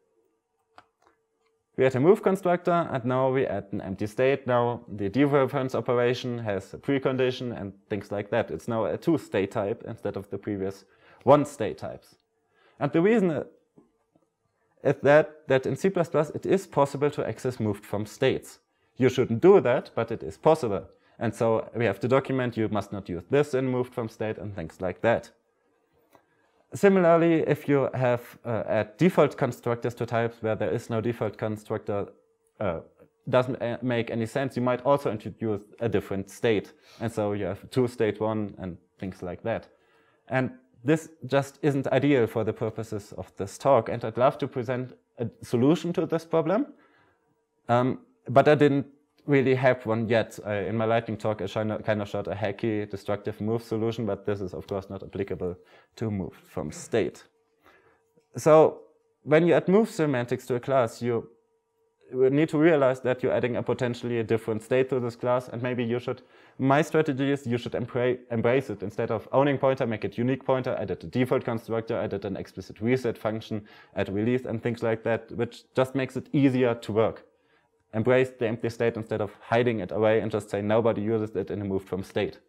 We had a move constructor, and now we add an empty state. Now the dereference operation has a precondition and things like that. It's now a two-state type instead of the previous one-state types. And the reason is that, that in C plus plus it is possible to access moved from states. You shouldn't do that, but it is possible. And so we have to document you must not use this in moved from state and things like that. Similarly, if you have uh, add default constructors to types where there is no default constructor, uh, doesn't uh, make any sense, you might also introduce a different state. And so you have two state one and things like that. And this just isn't ideal for the purposes of this talk. And I'd love to present a solution to this problem. Um, but I didn't really have one yet. Uh, in my lightning talk, I kind of showed a hacky destructive move solution, but this is of course not applicable to move from state. So when you add move semantics to a class, you need to realize that you're adding a potentially different state to this class, and maybe you should, my strategy is you should embrace it. Instead of owning pointer, make it unique pointer, added a default constructor, added an explicit reset function, add release and things like that, which just makes it easier to work. embrace the empty state instead of hiding it away and just say nobody uses it in a moved from state.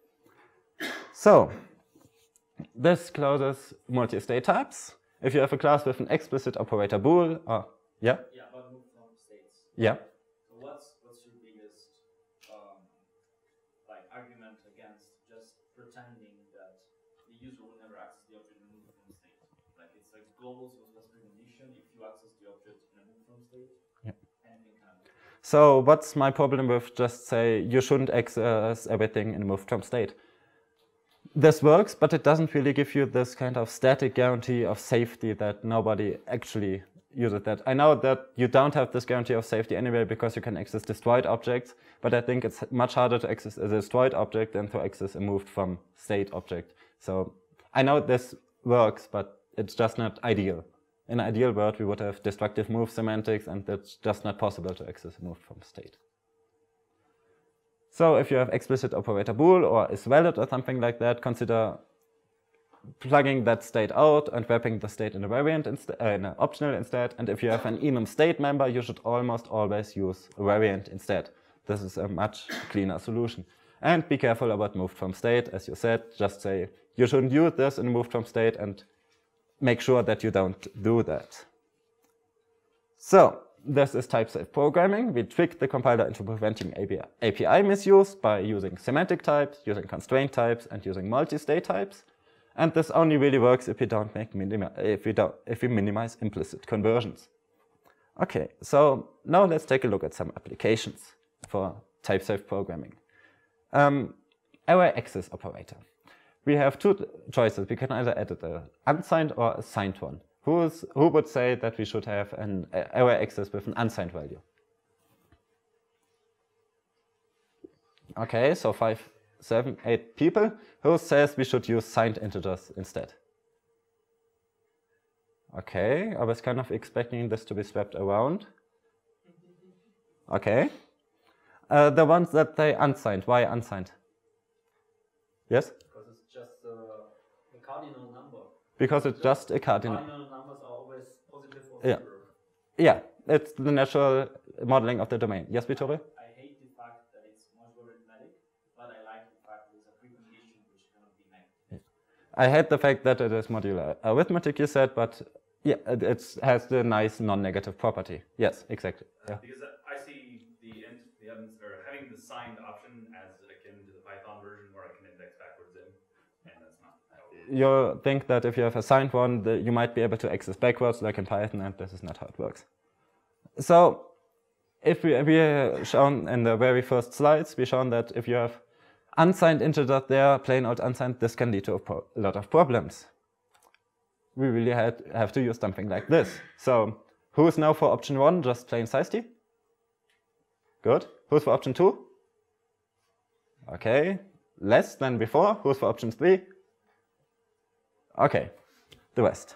So this closes multi-state types. If you have a class with an explicit operator bool, or yeah, Yeah, but move from states. yeah. So what's what's your biggest um, like argument against just pretending that the user will never access the object in a move from state? Like it's like global so specific condition. If you access the object in a move from state, Yeah. anything can happen. So what's my problem with just say you shouldn't access everything in a moved from state? This works, but it doesn't really give you this kind of static guarantee of safety that nobody actually uses that. I know that you don't have this guarantee of safety anyway because you can access destroyed objects, but I think it's much harder to access a destroyed object than to access a moved from state object. So I know this works, but it's just not ideal. In an ideal world, we would have destructive move semantics, and it's just not possible to access a moved from state. So if you have explicit operator bool or is valid or something like that, consider plugging that state out and wrapping the state in a variant instead, uh, in an optional instead. And if you have an enum state member, you should almost always use a variant instead. This is a much cleaner solution. And be careful about moved from state. As you said, just say you shouldn't use this in moved from state and make sure that you don't do that. So this is type-safe programming. We trick the compiler into preventing A P I misuse by using semantic types, using constraint types, and using multi-state types. And this only really works if we don't make minima if we don't if we minimize implicit conversions. Okay, so now let's take a look at some applications for type-safe programming. Um, array access operator. We have two choices. We can either add an unsigned or a signed one. Who's, who would say that we should have an array access with an unsigned value? Okay, so five, seven, eight people. Who says we should use signed integers instead? Okay, I was kind of expecting this to be swept around. Okay. Uh, the ones that say unsigned, why unsigned? Yes? Because it's just uh, a cardinal number. Because it's just a cardinal. Cardinal numbers are always positive or Yeah. zero. Yeah, it's the natural modeling of the domain. Yes, Vittorio? I hate the fact that it's modular arithmetic, but I like the fact that it's a precondition which cannot be negative. I hate the fact that it is modular arithmetic, you said, but yeah, it it's, has the nice non-negative property. Yes, exactly. Yeah. Because I see the int, the un- or having the signed option as akin to the Python version where I can index backwards in, and that's not how it works. You think that if you have a signed one, the, you might be able to access backwards like in Python, and this is not how it works. So if we, we shown in the very first slides, we shown that if you have unsigned integers there, plain old unsigned, this can lead to a, pro a lot of problems. We really had, have to use something like this. So who is now for option one, just plain sized? Good. Who's for option two? Okay. Less than before. Who's for option three? Okay. The rest.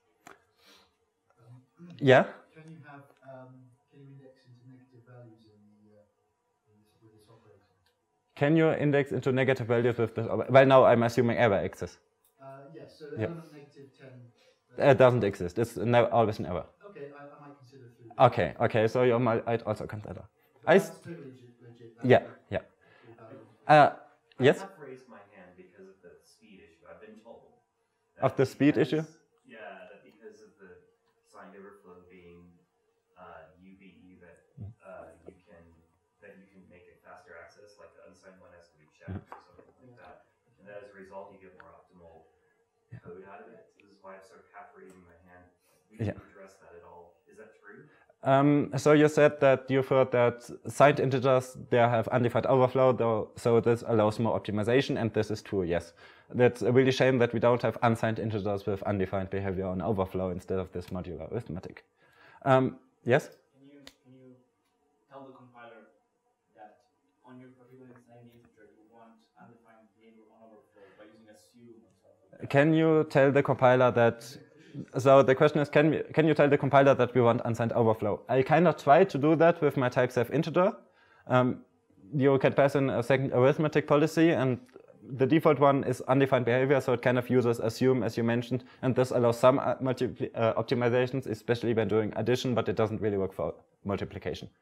Yeah? Can you have, um, can you index into negative values in the, uh, in this, with this operator? Can you index into negative values with this? Well, now I'm assuming error access. Uh, yes, so the Yep. element negative ten. uh, It doesn't exist. It's never, always an error. Okay, I, I might consider three. Okay, okay, so you might I'd also consider. But I s- that's totally legit. legit. Yeah, That's yeah. valid. Uh, yes? I have raised my hand because of the speed issue. I've been told. Of the speed issue? Yeah, that because of the signed overflow being uh, U B E, that uh, you can that you can make it faster access, like the unsigned one has to be checked or something like that. And that as a result, you get more optimal code out of it. So this is why I'm sort of half raising my hand. We Yeah. didn't address that at all. Is that true? Um, so you said that you've heard that signed integers, they have undefined overflow, though, so this allows more optimization, and this is true, yes. That's a really shame that we don't have unsigned integers with undefined behavior on overflow instead of this modular arithmetic. Um, yes? Can you can you tell the compiler that on your particular signed integer you want undefined behavior on overflow by using assume or something like that? Can you tell the compiler that, so the question is, can, we, can you tell the compiler that we want unsigned overflow? I kind of tried to do that with my type-safe integer. Um, you can pass in a second arithmetic policy, and the default one is undefined behavior, so it kind of uses assume, as you mentioned, and this allows some uh, multipli uh, optimizations, especially when doing addition, but it doesn't really work for multiplication.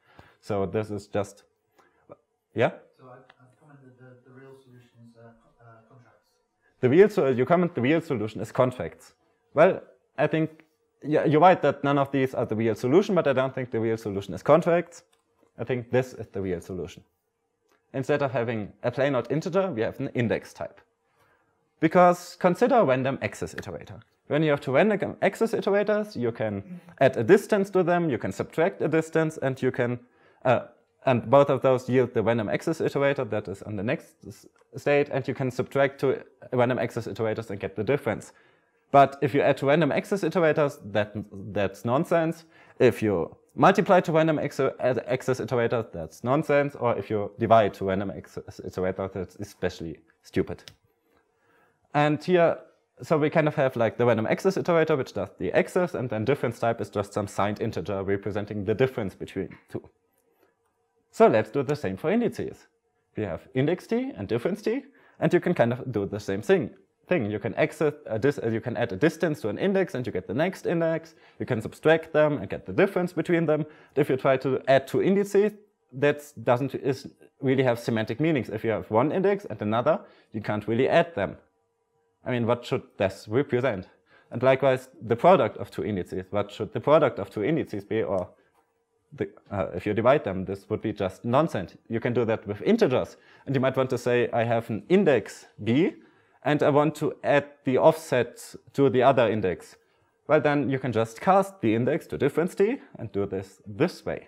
So this is just, yeah? So I, I've commented the, the real solution is uh, co- uh, contracts. The real, so you comment the real solution is contracts. Well, I think, yeah, you're right that none of these are the real solution, but I don't think the real solution is contracts. I think this is the real solution. Instead of having a plain old integer, we have an index type. Because consider a random access iterator. When you have two random access iterators, you can add a distance to them, you can subtract a distance, and you can, uh, and both of those yield the random access iterator that is on the next state, and you can subtract two random access iterators and get the difference. But if you add two random access iterators, that, that's nonsense. If you multiply two random access iterators, that's nonsense. Or if you divide two random access iterators, that's especially stupid. And here, so we kind of have like the random access iterator, which does the access, and then difference type is just some signed integer representing the difference between two. So let's do the same for indices. We have index t and difference t, and you can kind of do the same thing. Thing. You can access a dis you can add a distance to an index and you get the next index. You can subtract them and get the difference between them. If you try to add two indices, that doesn't is really have semantic meanings. If you have one index and another, you can't really add them. I mean, what should this represent? And likewise, the product of two indices. What should the product of two indices be? Or the, uh, if you divide them, this would be just nonsense. You can do that with integers. And you might want to say, I have an index b, and I want to add the offset to the other index. Well, then you can just cast the index to difference t and do this this way.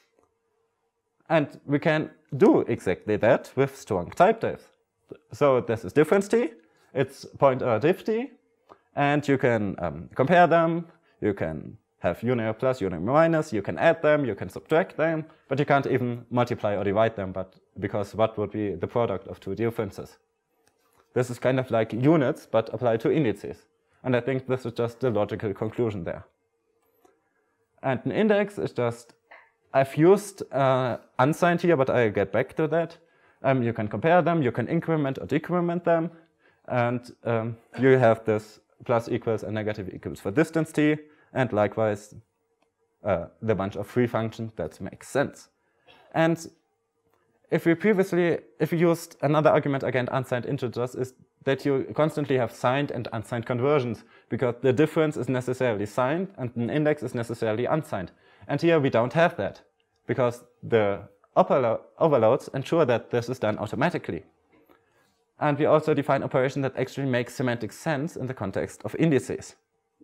And we can do exactly that with strong type diffs. So this is difference t, it's pointer diff t, and you can um, compare them, you can have union plus, union minus, you can add them, you can subtract them, but you can't even multiply or divide them, but because what would be the product of two differences? This is kind of like units, but applied to indices. And I think this is just the logical conclusion there. And an index is just, I've used uh, unsigned here, but I'll get back to that. Um, you can compare them, you can increment or decrement them, and um, you have this plus equals and negative equals for distance t, and likewise uh, the bunch of free functions that makes sense. And if we previously, if we used another argument against unsigned integers, is that you constantly have signed and unsigned conversions, because the difference is necessarily signed and an index is necessarily unsigned. And here we don't have that, because the overloads ensure that this is done automatically. And we also define operations that actually make semantic sense in the context of indices.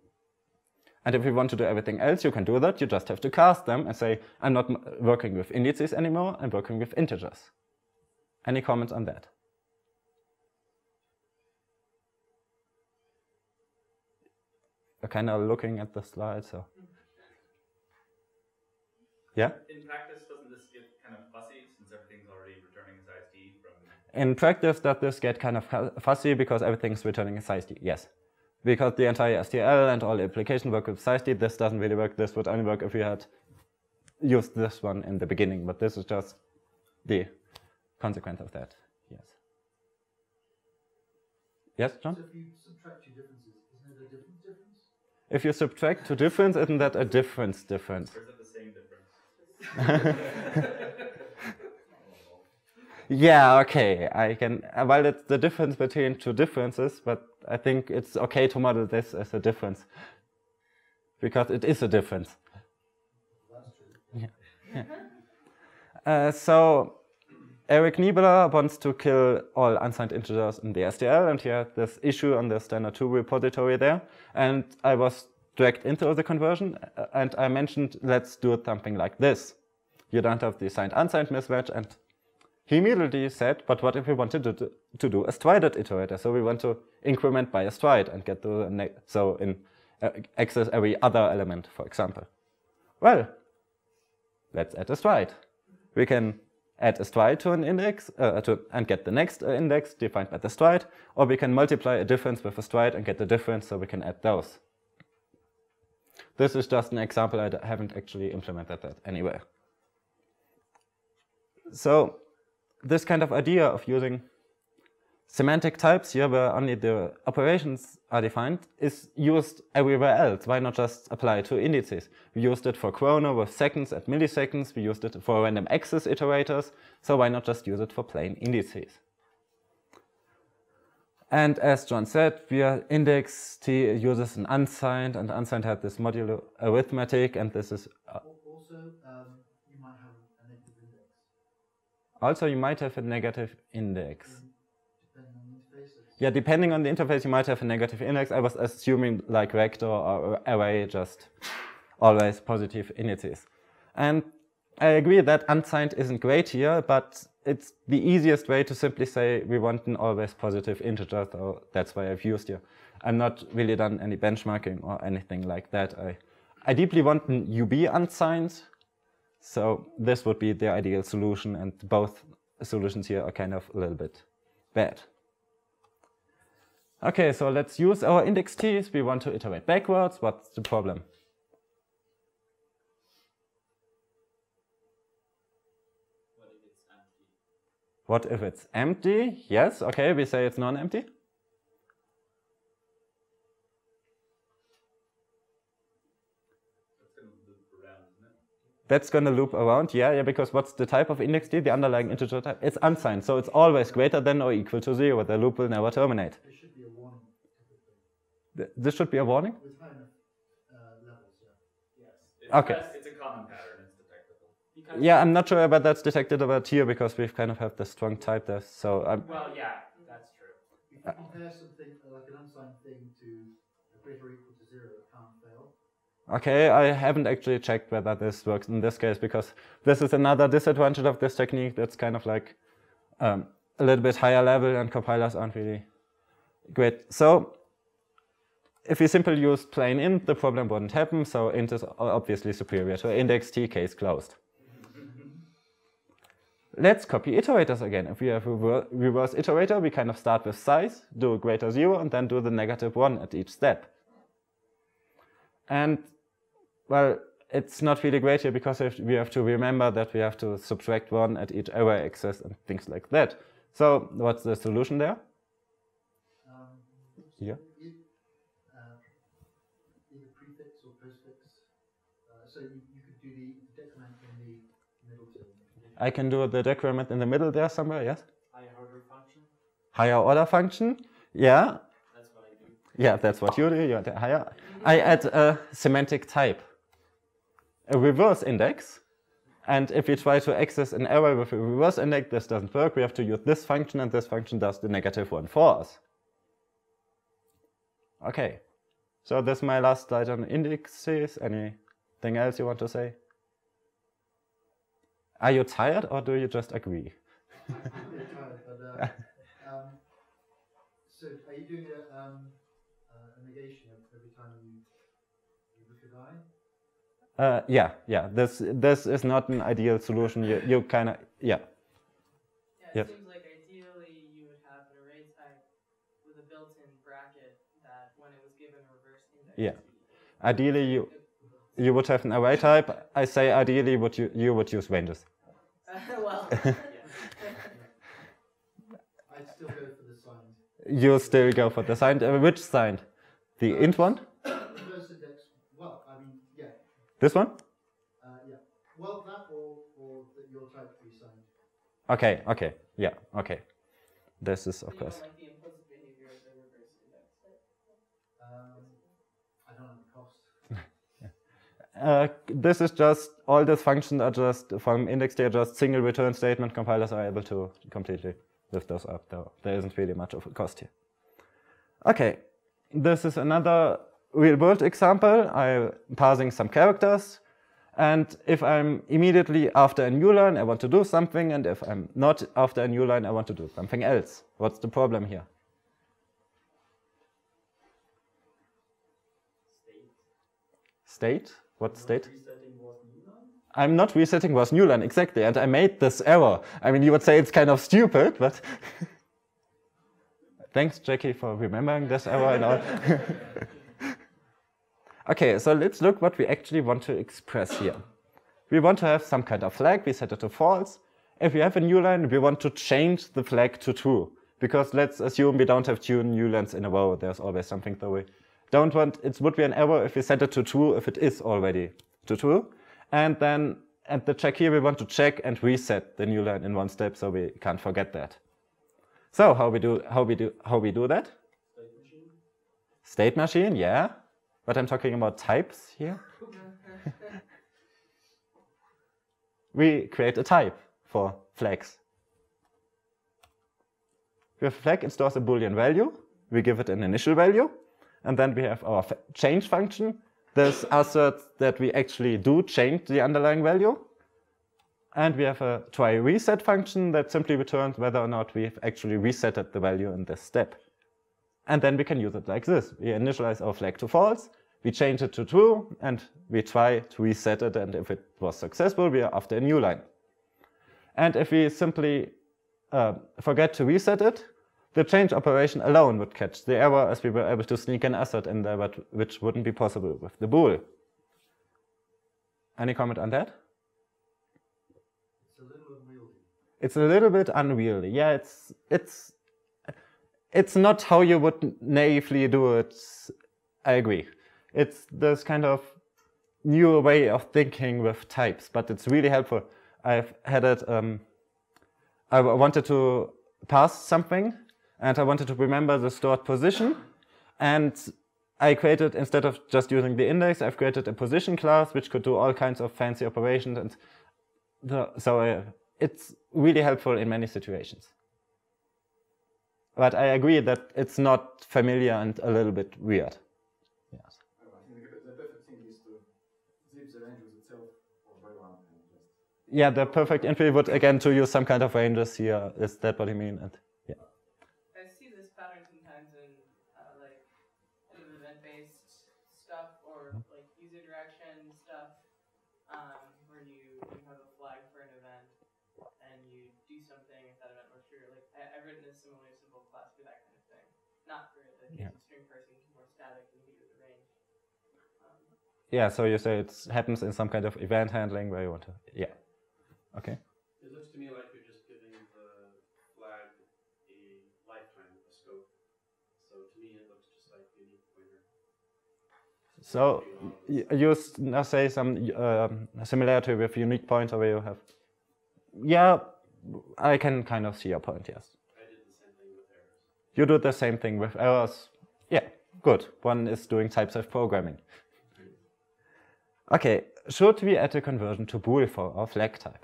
And if you want to do everything else, you can do that. You just have to cast them and say, I'm not working with indices anymore, I'm working with integers. Any comments on that? You're kind of looking at the slide, so. Yeah? In practice, doesn't this get kind of fussy since everything's already returning size t from... In practice, does this get kind of fussy because everything's returning a size t? Yes. Because the entire S T L and all the application work with size t, this doesn't really work. This would only work if we had used this one in the beginning, but this is just the consequence of that. Yes. Yes, John? So if you subtract two differences, isn't it a different difference? If you subtract two difference, isn't that a difference difference? Or is it the same difference? Yeah, okay, I can, well, it's the difference between two differences, but I think it's okay to model this as a difference, because it is a difference. That's true. Yeah. Yeah. Uh, so, Eric Niebler wants to kill all unsigned integers in the S T L, and he had this issue on the standard two repository there, and I was dragged into the conversion, and I mentioned, let's do something like this. You don't have the signed-unsigned mismatch, and he immediately said, but what if we wanted to do, to do a strided iterator? So we want to increment by a stride and get to the next, so in uh, access every other element, for example. Well, let's add a stride. We can add a stride to an index uh, to, and get the next uh, index defined by the stride, or we can multiply a difference with a stride and get the difference, so we can add those. This is just an example. I haven't actually implemented that anywhere. So this kind of idea of using semantic types here where only the operations are defined is used everywhere else. Why not just apply to indices? We used it for chrono with seconds and milliseconds. We used it for random access iterators. So why not just use it for plain indices? And as John said, we are index T uses an unsigned, and unsigned had this modulo arithmetic, and this is uh, Also, um, you might have a negative index. also you might have a negative index. Depending on the interfaces. Yeah, depending on the interface, you might have a negative index. I was assuming like vector or array, just always positive indices. And I agree that unsigned isn't great here, but it's the easiest way to simply say we want an always positive integer, so that's why I've used here. I'm not really done any benchmarking or anything like that. I, I deeply want an U B unsigned, so this would be the ideal solution, and both solutions here are kind of a little bit bad. Okay, so let's use our index T's. We want to iterate backwards. What's the problem? What if it's empty? Yes, okay, we say it's non-empty. That's going to loop around, yeah, yeah, because what's the type of index T? The underlying integer type? It's unsigned, so it's always greater than or equal to zero. The loop will never terminate. There should be a warning. Th this should be a warning? With high enough uh, levels, yeah. Yes. It's Okay. best- It's a common pattern. It's detectable. Because, Yeah, I'm not sure about that's detected about here because we've kind of have the strong type there, so I'm, well, yeah, that's true. If you compare something uh, like an unsigned thing to a greater or equal to zero, it can't fail. okay, I haven't actually checked whether this works in this case because this is another disadvantage of this technique that's kind of like um, a little bit higher level and compilers aren't really great. So if we simply used plain int, the problem wouldn't happen, so int is obviously superior to index T, case closed. Let's copy iterators again. If we have a reverse iterator, we kind of start with size, do a greater zero, and then do the negative one at each step. And well, it's not really great here because if we have to remember that we have to subtract one at each array access and things like that. So what's the solution there? Um, Yeah. e- uh, either prefix or postfix. Uh, so you, you could do the decrement in the middle term. I can do the decrement in the middle there somewhere, yes? Higher order function. Higher order function, yeah. That's what I do. Yeah, that's what you do, you're the higher. I add a semantic type, a reverse index. And if we try to access an array with a reverse index, this doesn't work. We have to use this function, and this function does the negative one for us. Okay, so this is my last slide on indexes. Anything else you want to say? Are you tired, or do you just agree? I'm a bit tired, but, uh, um, so are you doing a, um, uh, a negation every time you, you look at I? Uh, yeah, yeah. This this is not an ideal solution. You you kind of yeah. Yeah, it Yep. seems like ideally you would have an array type with a built-in bracket that when it was given a reverse index. Yeah. Ideally, you you would have an array type. I say ideally, would you you would use ranges. well, I'd still go for the signed. You still go for the signed. Uh, which signed? The int one? Reverse index, well, I mean, yeah, This one? uh, yeah. Well, that or, or the, your type to be signed. Okay. Okay. Yeah. Okay. This is of you course. don't like the implicit behavior of the reverse index type. Um, I don't know the cost. Uh, this is just, all these functions are just, from index they are just single return statement. Compilers are able to completely lift those up. There, there isn't really much of a cost here. Okay, this is another real world example. I'm parsing some characters. And if I'm immediately after a new line, I want to do something. And if I'm not after a new line, I want to do something else. What's the problem here? State? What state? Resetting was new line. I'm not resetting was new line, exactly, and I made this error. I mean, you would say it's kind of stupid, but thanks, Jackie, for remembering this error and all. Okay, so let's look what we actually want to express here. We want to have some kind of flag, we set it to false. If we have a new line, we want to change the flag to true. because let's assume we don't have two newlines in a row. There's always something that we don't want. It would be an error if we set it to true if it is already to true. And then at the check here, we want to check and reset the new line in one step, so we can't forget that. So how we do how we do how we do that? State machine. State machine, yeah. But I'm talking about types here. We create a type for flags. We have a flag, it stores a Boolean value. We give it an initial value. And then we have our change function. This asserts that we actually do change the underlying value. And we have a try reset function that simply returns whether or not we've actually resetted the value in this step. And then we can use it like this. We initialize our flag to false, we change it to true, and we try to reset it, and if it was successful, we are after a new line. And if we simply uh, forget to reset it, the change operation alone would catch the error, as we were able to sneak an assert in there, but which wouldn't be possible with the bool. Any comment on that? It's a little unwieldy. It's a little bit unwieldy. Yeah, it's it's it's not how you would naively do it. I agree. It's this kind of new way of thinking with types, but it's really helpful. I've had it. Um, I wanted to pass something, and I wanted to remember the stored position, and I created, instead of just using the index, I've created a position class which could do all kinds of fancy operations, and the, so uh, it's really helpful in many situations. But I agree that it's not familiar and a little bit weird. Yes. I think the perfect thing is to zip the range with itself one by one. And just Yeah, the perfect entry would again to use some kind of ranges here. Is that what you mean? And yeah. I see this pattern sometimes in uh, like kind of event-based stuff or like user direction stuff, um, where you, you have a flag for an event and you do something if that event was true. Like I, I've written a similar simple class for that kind of thing. Not for the case Yeah. of string parsing, which is more static and you do the range. Um, Yeah, so you say it happens in some kind of event handling where you want to. Yeah. Okay. it looks to me like you're just giving the flag a lifetime, a scope. So to me, it looks just like unique pointer. So y- you s- now say some um, similarity with unique pointer where you have. Yeah, I can kind of see your point. Yes. I did the same thing with errors. You do the same thing with errors. Yeah, good. One is doing type-safe programming. Okay, should we add a conversion to bool for our flag type?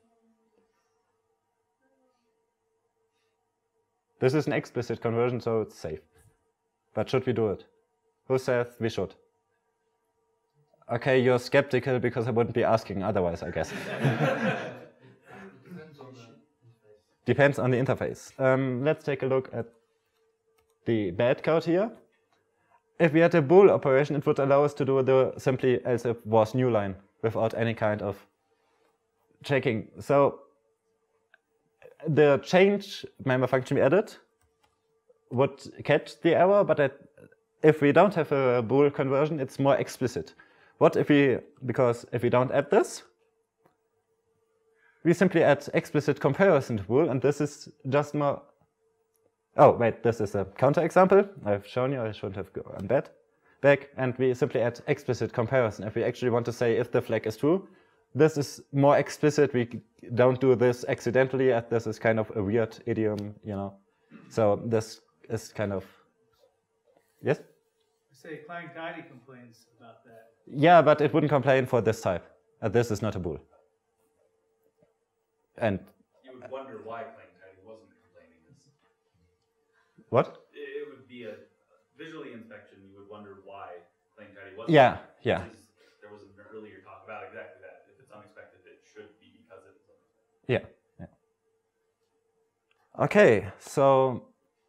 This is an explicit conversion, so it's safe. But should we do it? Who says we should? Okay, you're skeptical because I wouldn't be asking otherwise, I guess. Depends on the interface. Depends on the interface. Um, let's take a look at the bad code here. If we had a bool operation, it would allow us to do the simply else if was new line without any kind of checking. So the change member function we added would catch the error, but that if we don't have a bool conversion, it's more explicit. What if we, because if we don't add this, we simply add explicit comparison to bool, and this is just more. Oh, wait, this is a counterexample. I've shown you, I shouldn't have gone that back. And we simply add explicit comparison. If we actually want to say if the flag is true, this is more explicit. We don't do this accidentally. And this is kind of a weird idiom, you know. So this is kind of, yes? I say Clang Tidy complains about that. Yeah, but it wouldn't complain for this type. Uh, this is not a bool. And You would wonder why Clang Tidy wasn't complaining this. what? It, it would be a visually inspection. You would wonder why Clang Tidy wasn't. Yeah, yeah. Because there was an earlier talk about exactly that. If it's unexpected, it should be because it's unexpected. Yeah, yeah. Okay, so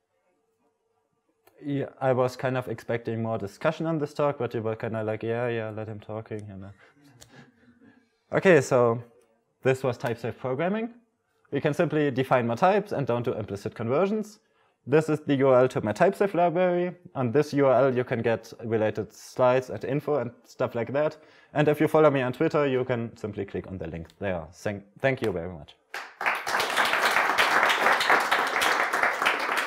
yeah, I was kind of expecting more discussion on this talk, but you were kind of like, yeah, yeah, let him talking. You know. Okay, so this was type-safe programming. We can simply define more types and don't do implicit conversions. This is the U R L to my type-safe library. On this U R L, you can get related slides and info and stuff like that. And if you follow me on Twitter, you can simply click on the link there. Thank, thank you very much.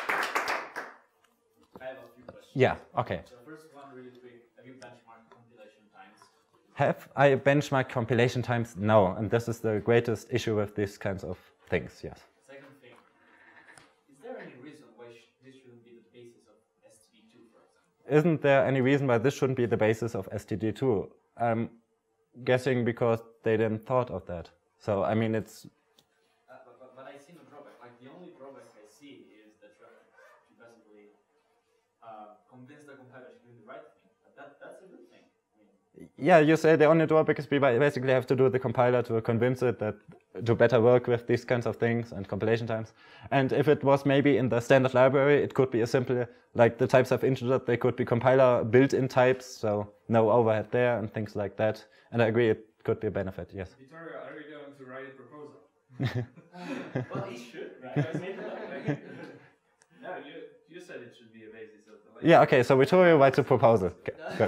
I have a few questions. Yeah, okay. So first one really quick, have you benchmarked compilation times? Have I benchmarked compilation times? No, and this is the greatest issue with these kinds of things, yes. Second thing, is there any reason why sh this shouldn't be the basis of S T D two, for example? Isn't there any reason why this shouldn't be the basis of S T D two? I'm guessing because they didn't thought of that. So, I mean, it's... Uh, but, but, but I see no drawback. Like, the only drawback I see is that you have to basically uh, convince the compiler to do the right thing. But that, that's a good thing. I mean, Yeah, you say the only drawback is we basically have to do the compiler to convince it that to better work with these kinds of things and compilation times. And if it was maybe in the standard library, it could be a simple, like the types of integer, they could be compiler built-in types, so no overhead there and things like that. And I agree, it could be a benefit, yes. Vittorio, are you going to write a proposal? well, he should, right? I mean, like, No, you, you said it should be a basis of the like, Yeah, okay, so Vittorio writes a proposal. Okay, good.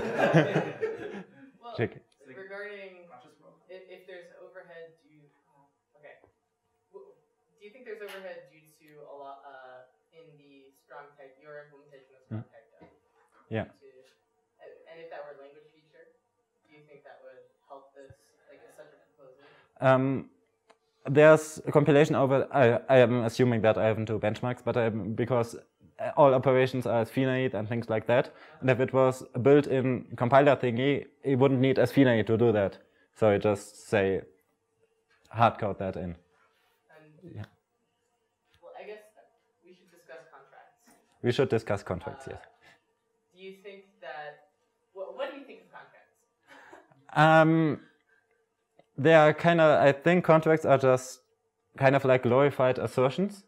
Well, Check. regarding if, if there's overhead due, uh, okay, W- do you think there's overhead due to a lot uh, in the strong tech, your implementation of strong tech? Though? Yeah. To, and if that were a language feature, do you think that would help this, like such a proposal? Um, there's a compilation over, I, I am assuming that I haven't do benchmarks, but I, because all operations are as finite and things like that. And if it was a built-in compiler thingy, it wouldn't need as finite to do that. So I just say hardcode that in. And Yeah. well, I guess we should discuss contracts. We should discuss contracts, Uh, yes. Do you think that, what, what do you think of contracts? Um, they are kind of, I think contracts are just kind of like glorified assertions.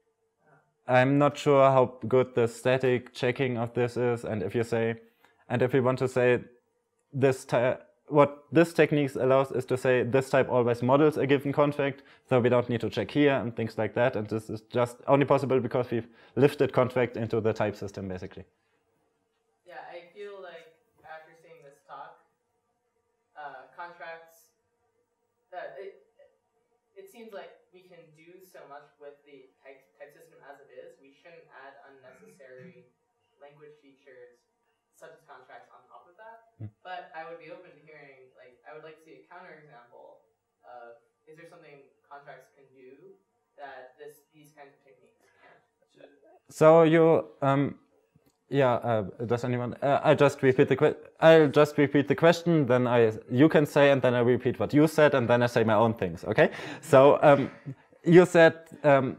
I'm not sure how good the static checking of this is, and if you say, and if you want to say this type, what this technique allows is to say this type always models a given contract, so we don't need to check here and things like that, and this is just only possible because we've lifted contract into the type system basically. Yeah, I feel like after seeing this talk, uh, contracts, uh, it, it seems like we can do so much with the type, type system as it is. We shouldn't add unnecessary language features such as contracts on top of that. Mm. But I would be open to hearing, like, I would like to see a counterexample of, is there something contracts can do that this these kinds of techniques can't? So you, um, yeah, uh, does anyone, uh, I just repeat the que I'll just repeat the question, then I, you can say, and then I repeat what you said, and then I say my own things, okay? So um, you said, um,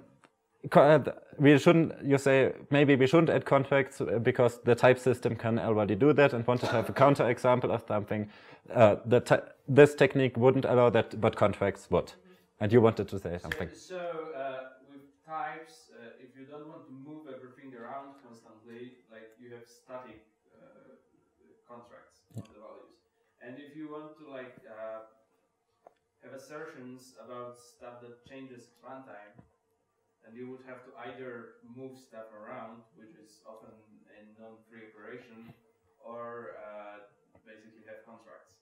we shouldn't, you say, maybe we shouldn't add contracts because the type system can already do that, and wanted to have a counter example of something. Uh, the this technique wouldn't allow that, but contracts would. And you wanted to say something. So, so uh, with types, uh, if you don't want to move everything around constantly, like you have static uh, contracts on the values. And if you want to like uh, have assertions about stuff that changes runtime, and you would have to either move stuff around, which is often a non-free operation, or uh, basically have contracts.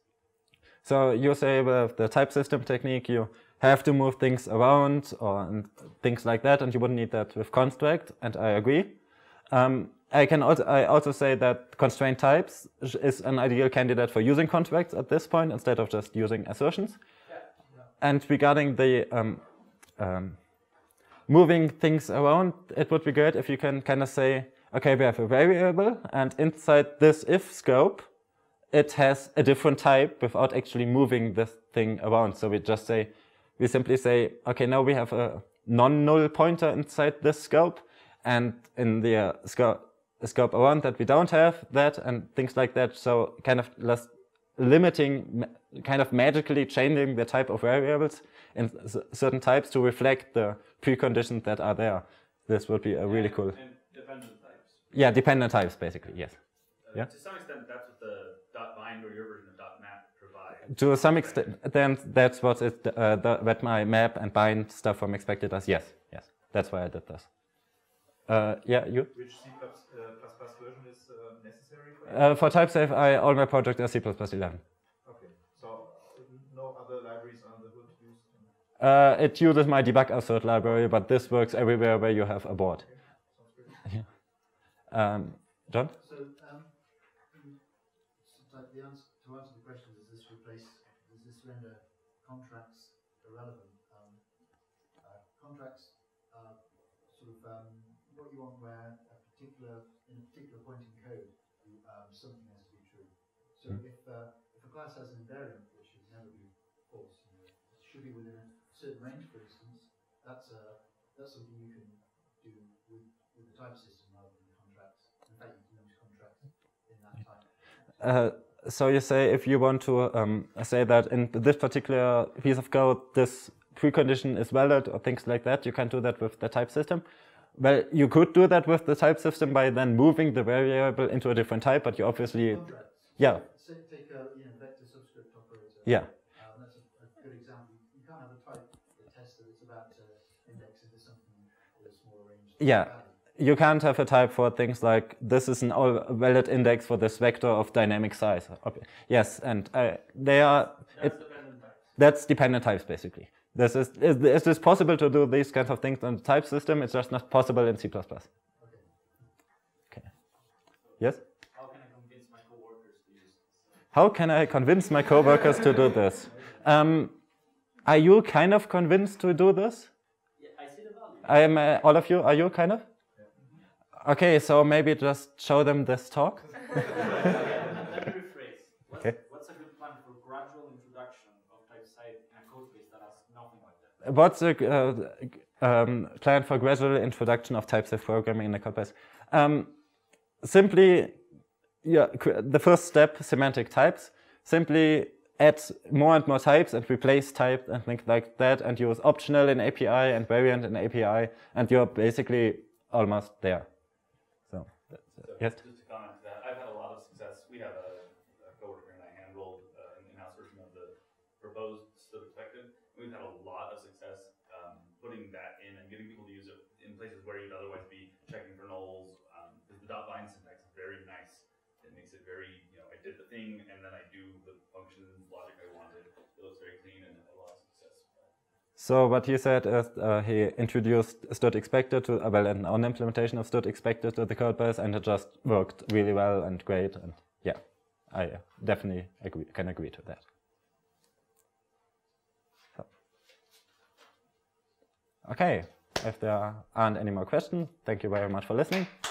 So you say with the type system technique, you have to move things around or and things like that, and you wouldn't need that with construct, and I agree. Um, I can also I also say that constraint types is an ideal candidate for using contracts at this point instead of just using assertions. Yeah. And regarding the um, um, moving things around, it would be great if you can kind of say, okay, we have a variable, and inside this if scope, it has a different type without actually moving this thing around. So we just say, we simply say, okay, now we have a non-null pointer inside this scope, and in the uh, scope, scope around that we don't have that, and things like that. So kind of less limiting, kind of magically changing the type of variables in certain types to reflect the preconditions that are there. This would be a really and, cool. And dependent types. Yeah, dependent types basically, yes. Uh, Yeah. To some extent, that's what the .bind or your version of .map provide. To some extent, then that's what it, uh, the, what my map and bind stuff from expected does. Yes, yes, that's why I did this. Uh, yeah, you? Which C plus plus version is uh, necessary for you? Uh, for TypeSafe, I all my projects are C plus plus eleven. Okay, so no other libraries on the hood used? Uh, it uses my debug assert library, but this works everywhere where you have a board. Okay. Sounds good. um, John? So, um, so like the answer, to answer the question, does this replace, does this render contracts irrelevant? Um, uh, contracts are sort of um, what you want where a particular, in a particular point in code, you, um, something has to be true. So mm. if, uh, if a class has an invariant which should never be false, you know, it should be within a certain range, for instance, that's, uh, that's something you can do with, with the type system rather than contracts. In fact, you can use contracts in that type. Uh, so you say if you want to um, say that in this particular piece of code, this precondition is valid or things like that, you can do that with the type system. Well, you could do that with the type system by then moving the variable into a different type, but you obviously, Contracts. yeah. So take a you know, vector subscript operator. Yeah. Um, that's a, a good example. You can't have a type that tests that it's about to index into something with a smaller range. Yeah. You can't have a type for things like this is an all valid index for this vector of dynamic size. Yes, and uh, they are. That's it, dependent types. That's dependent types basically. This is, is it is possible to do these kinds of things in the type system. It's just not possible in C plus plus. Okay. Yes. How can I convince my coworkers to use this? How can I convince my coworkers to do this? Um, are you kind of convinced to do this? Yeah, I see the value. I am. Uh, all of you. Are you kind of? Okay, so maybe just show them this talk. Let me rephrase. What's, Okay. what's a good plan for gradual introduction of type side in a code base that has nothing like that? What's a uh, um, plan for gradual introduction of type-safe programming in a code base? Um, simply, yeah, the first step, semantic types. Simply add more and more types and replace type and things like that, and use optional in A P I and variant in A P I, and you're basically almost there. So, that's it. So Yes. just to comment to that, I've had a lot of success. We have a, a coworker and I hand-rolled uh, an in-house version of the proposed stood expected. We've had a lot of success um, putting that in and getting people to use it in places where you'd otherwise be checking for nulls. Um, because the dot bind syntax is very nice. It makes it very, you know, I did the thing and then I do the function logic I wanted. It looks very clean and a lot of success. So what he said is uh, he introduced stood expected to, uh, well, an own implementation of stood expected to the code base, and it just worked really well and great. And yeah, I uh, definitely agree, can agree to that. So. Okay, if there aren't any more questions, thank you very much for listening.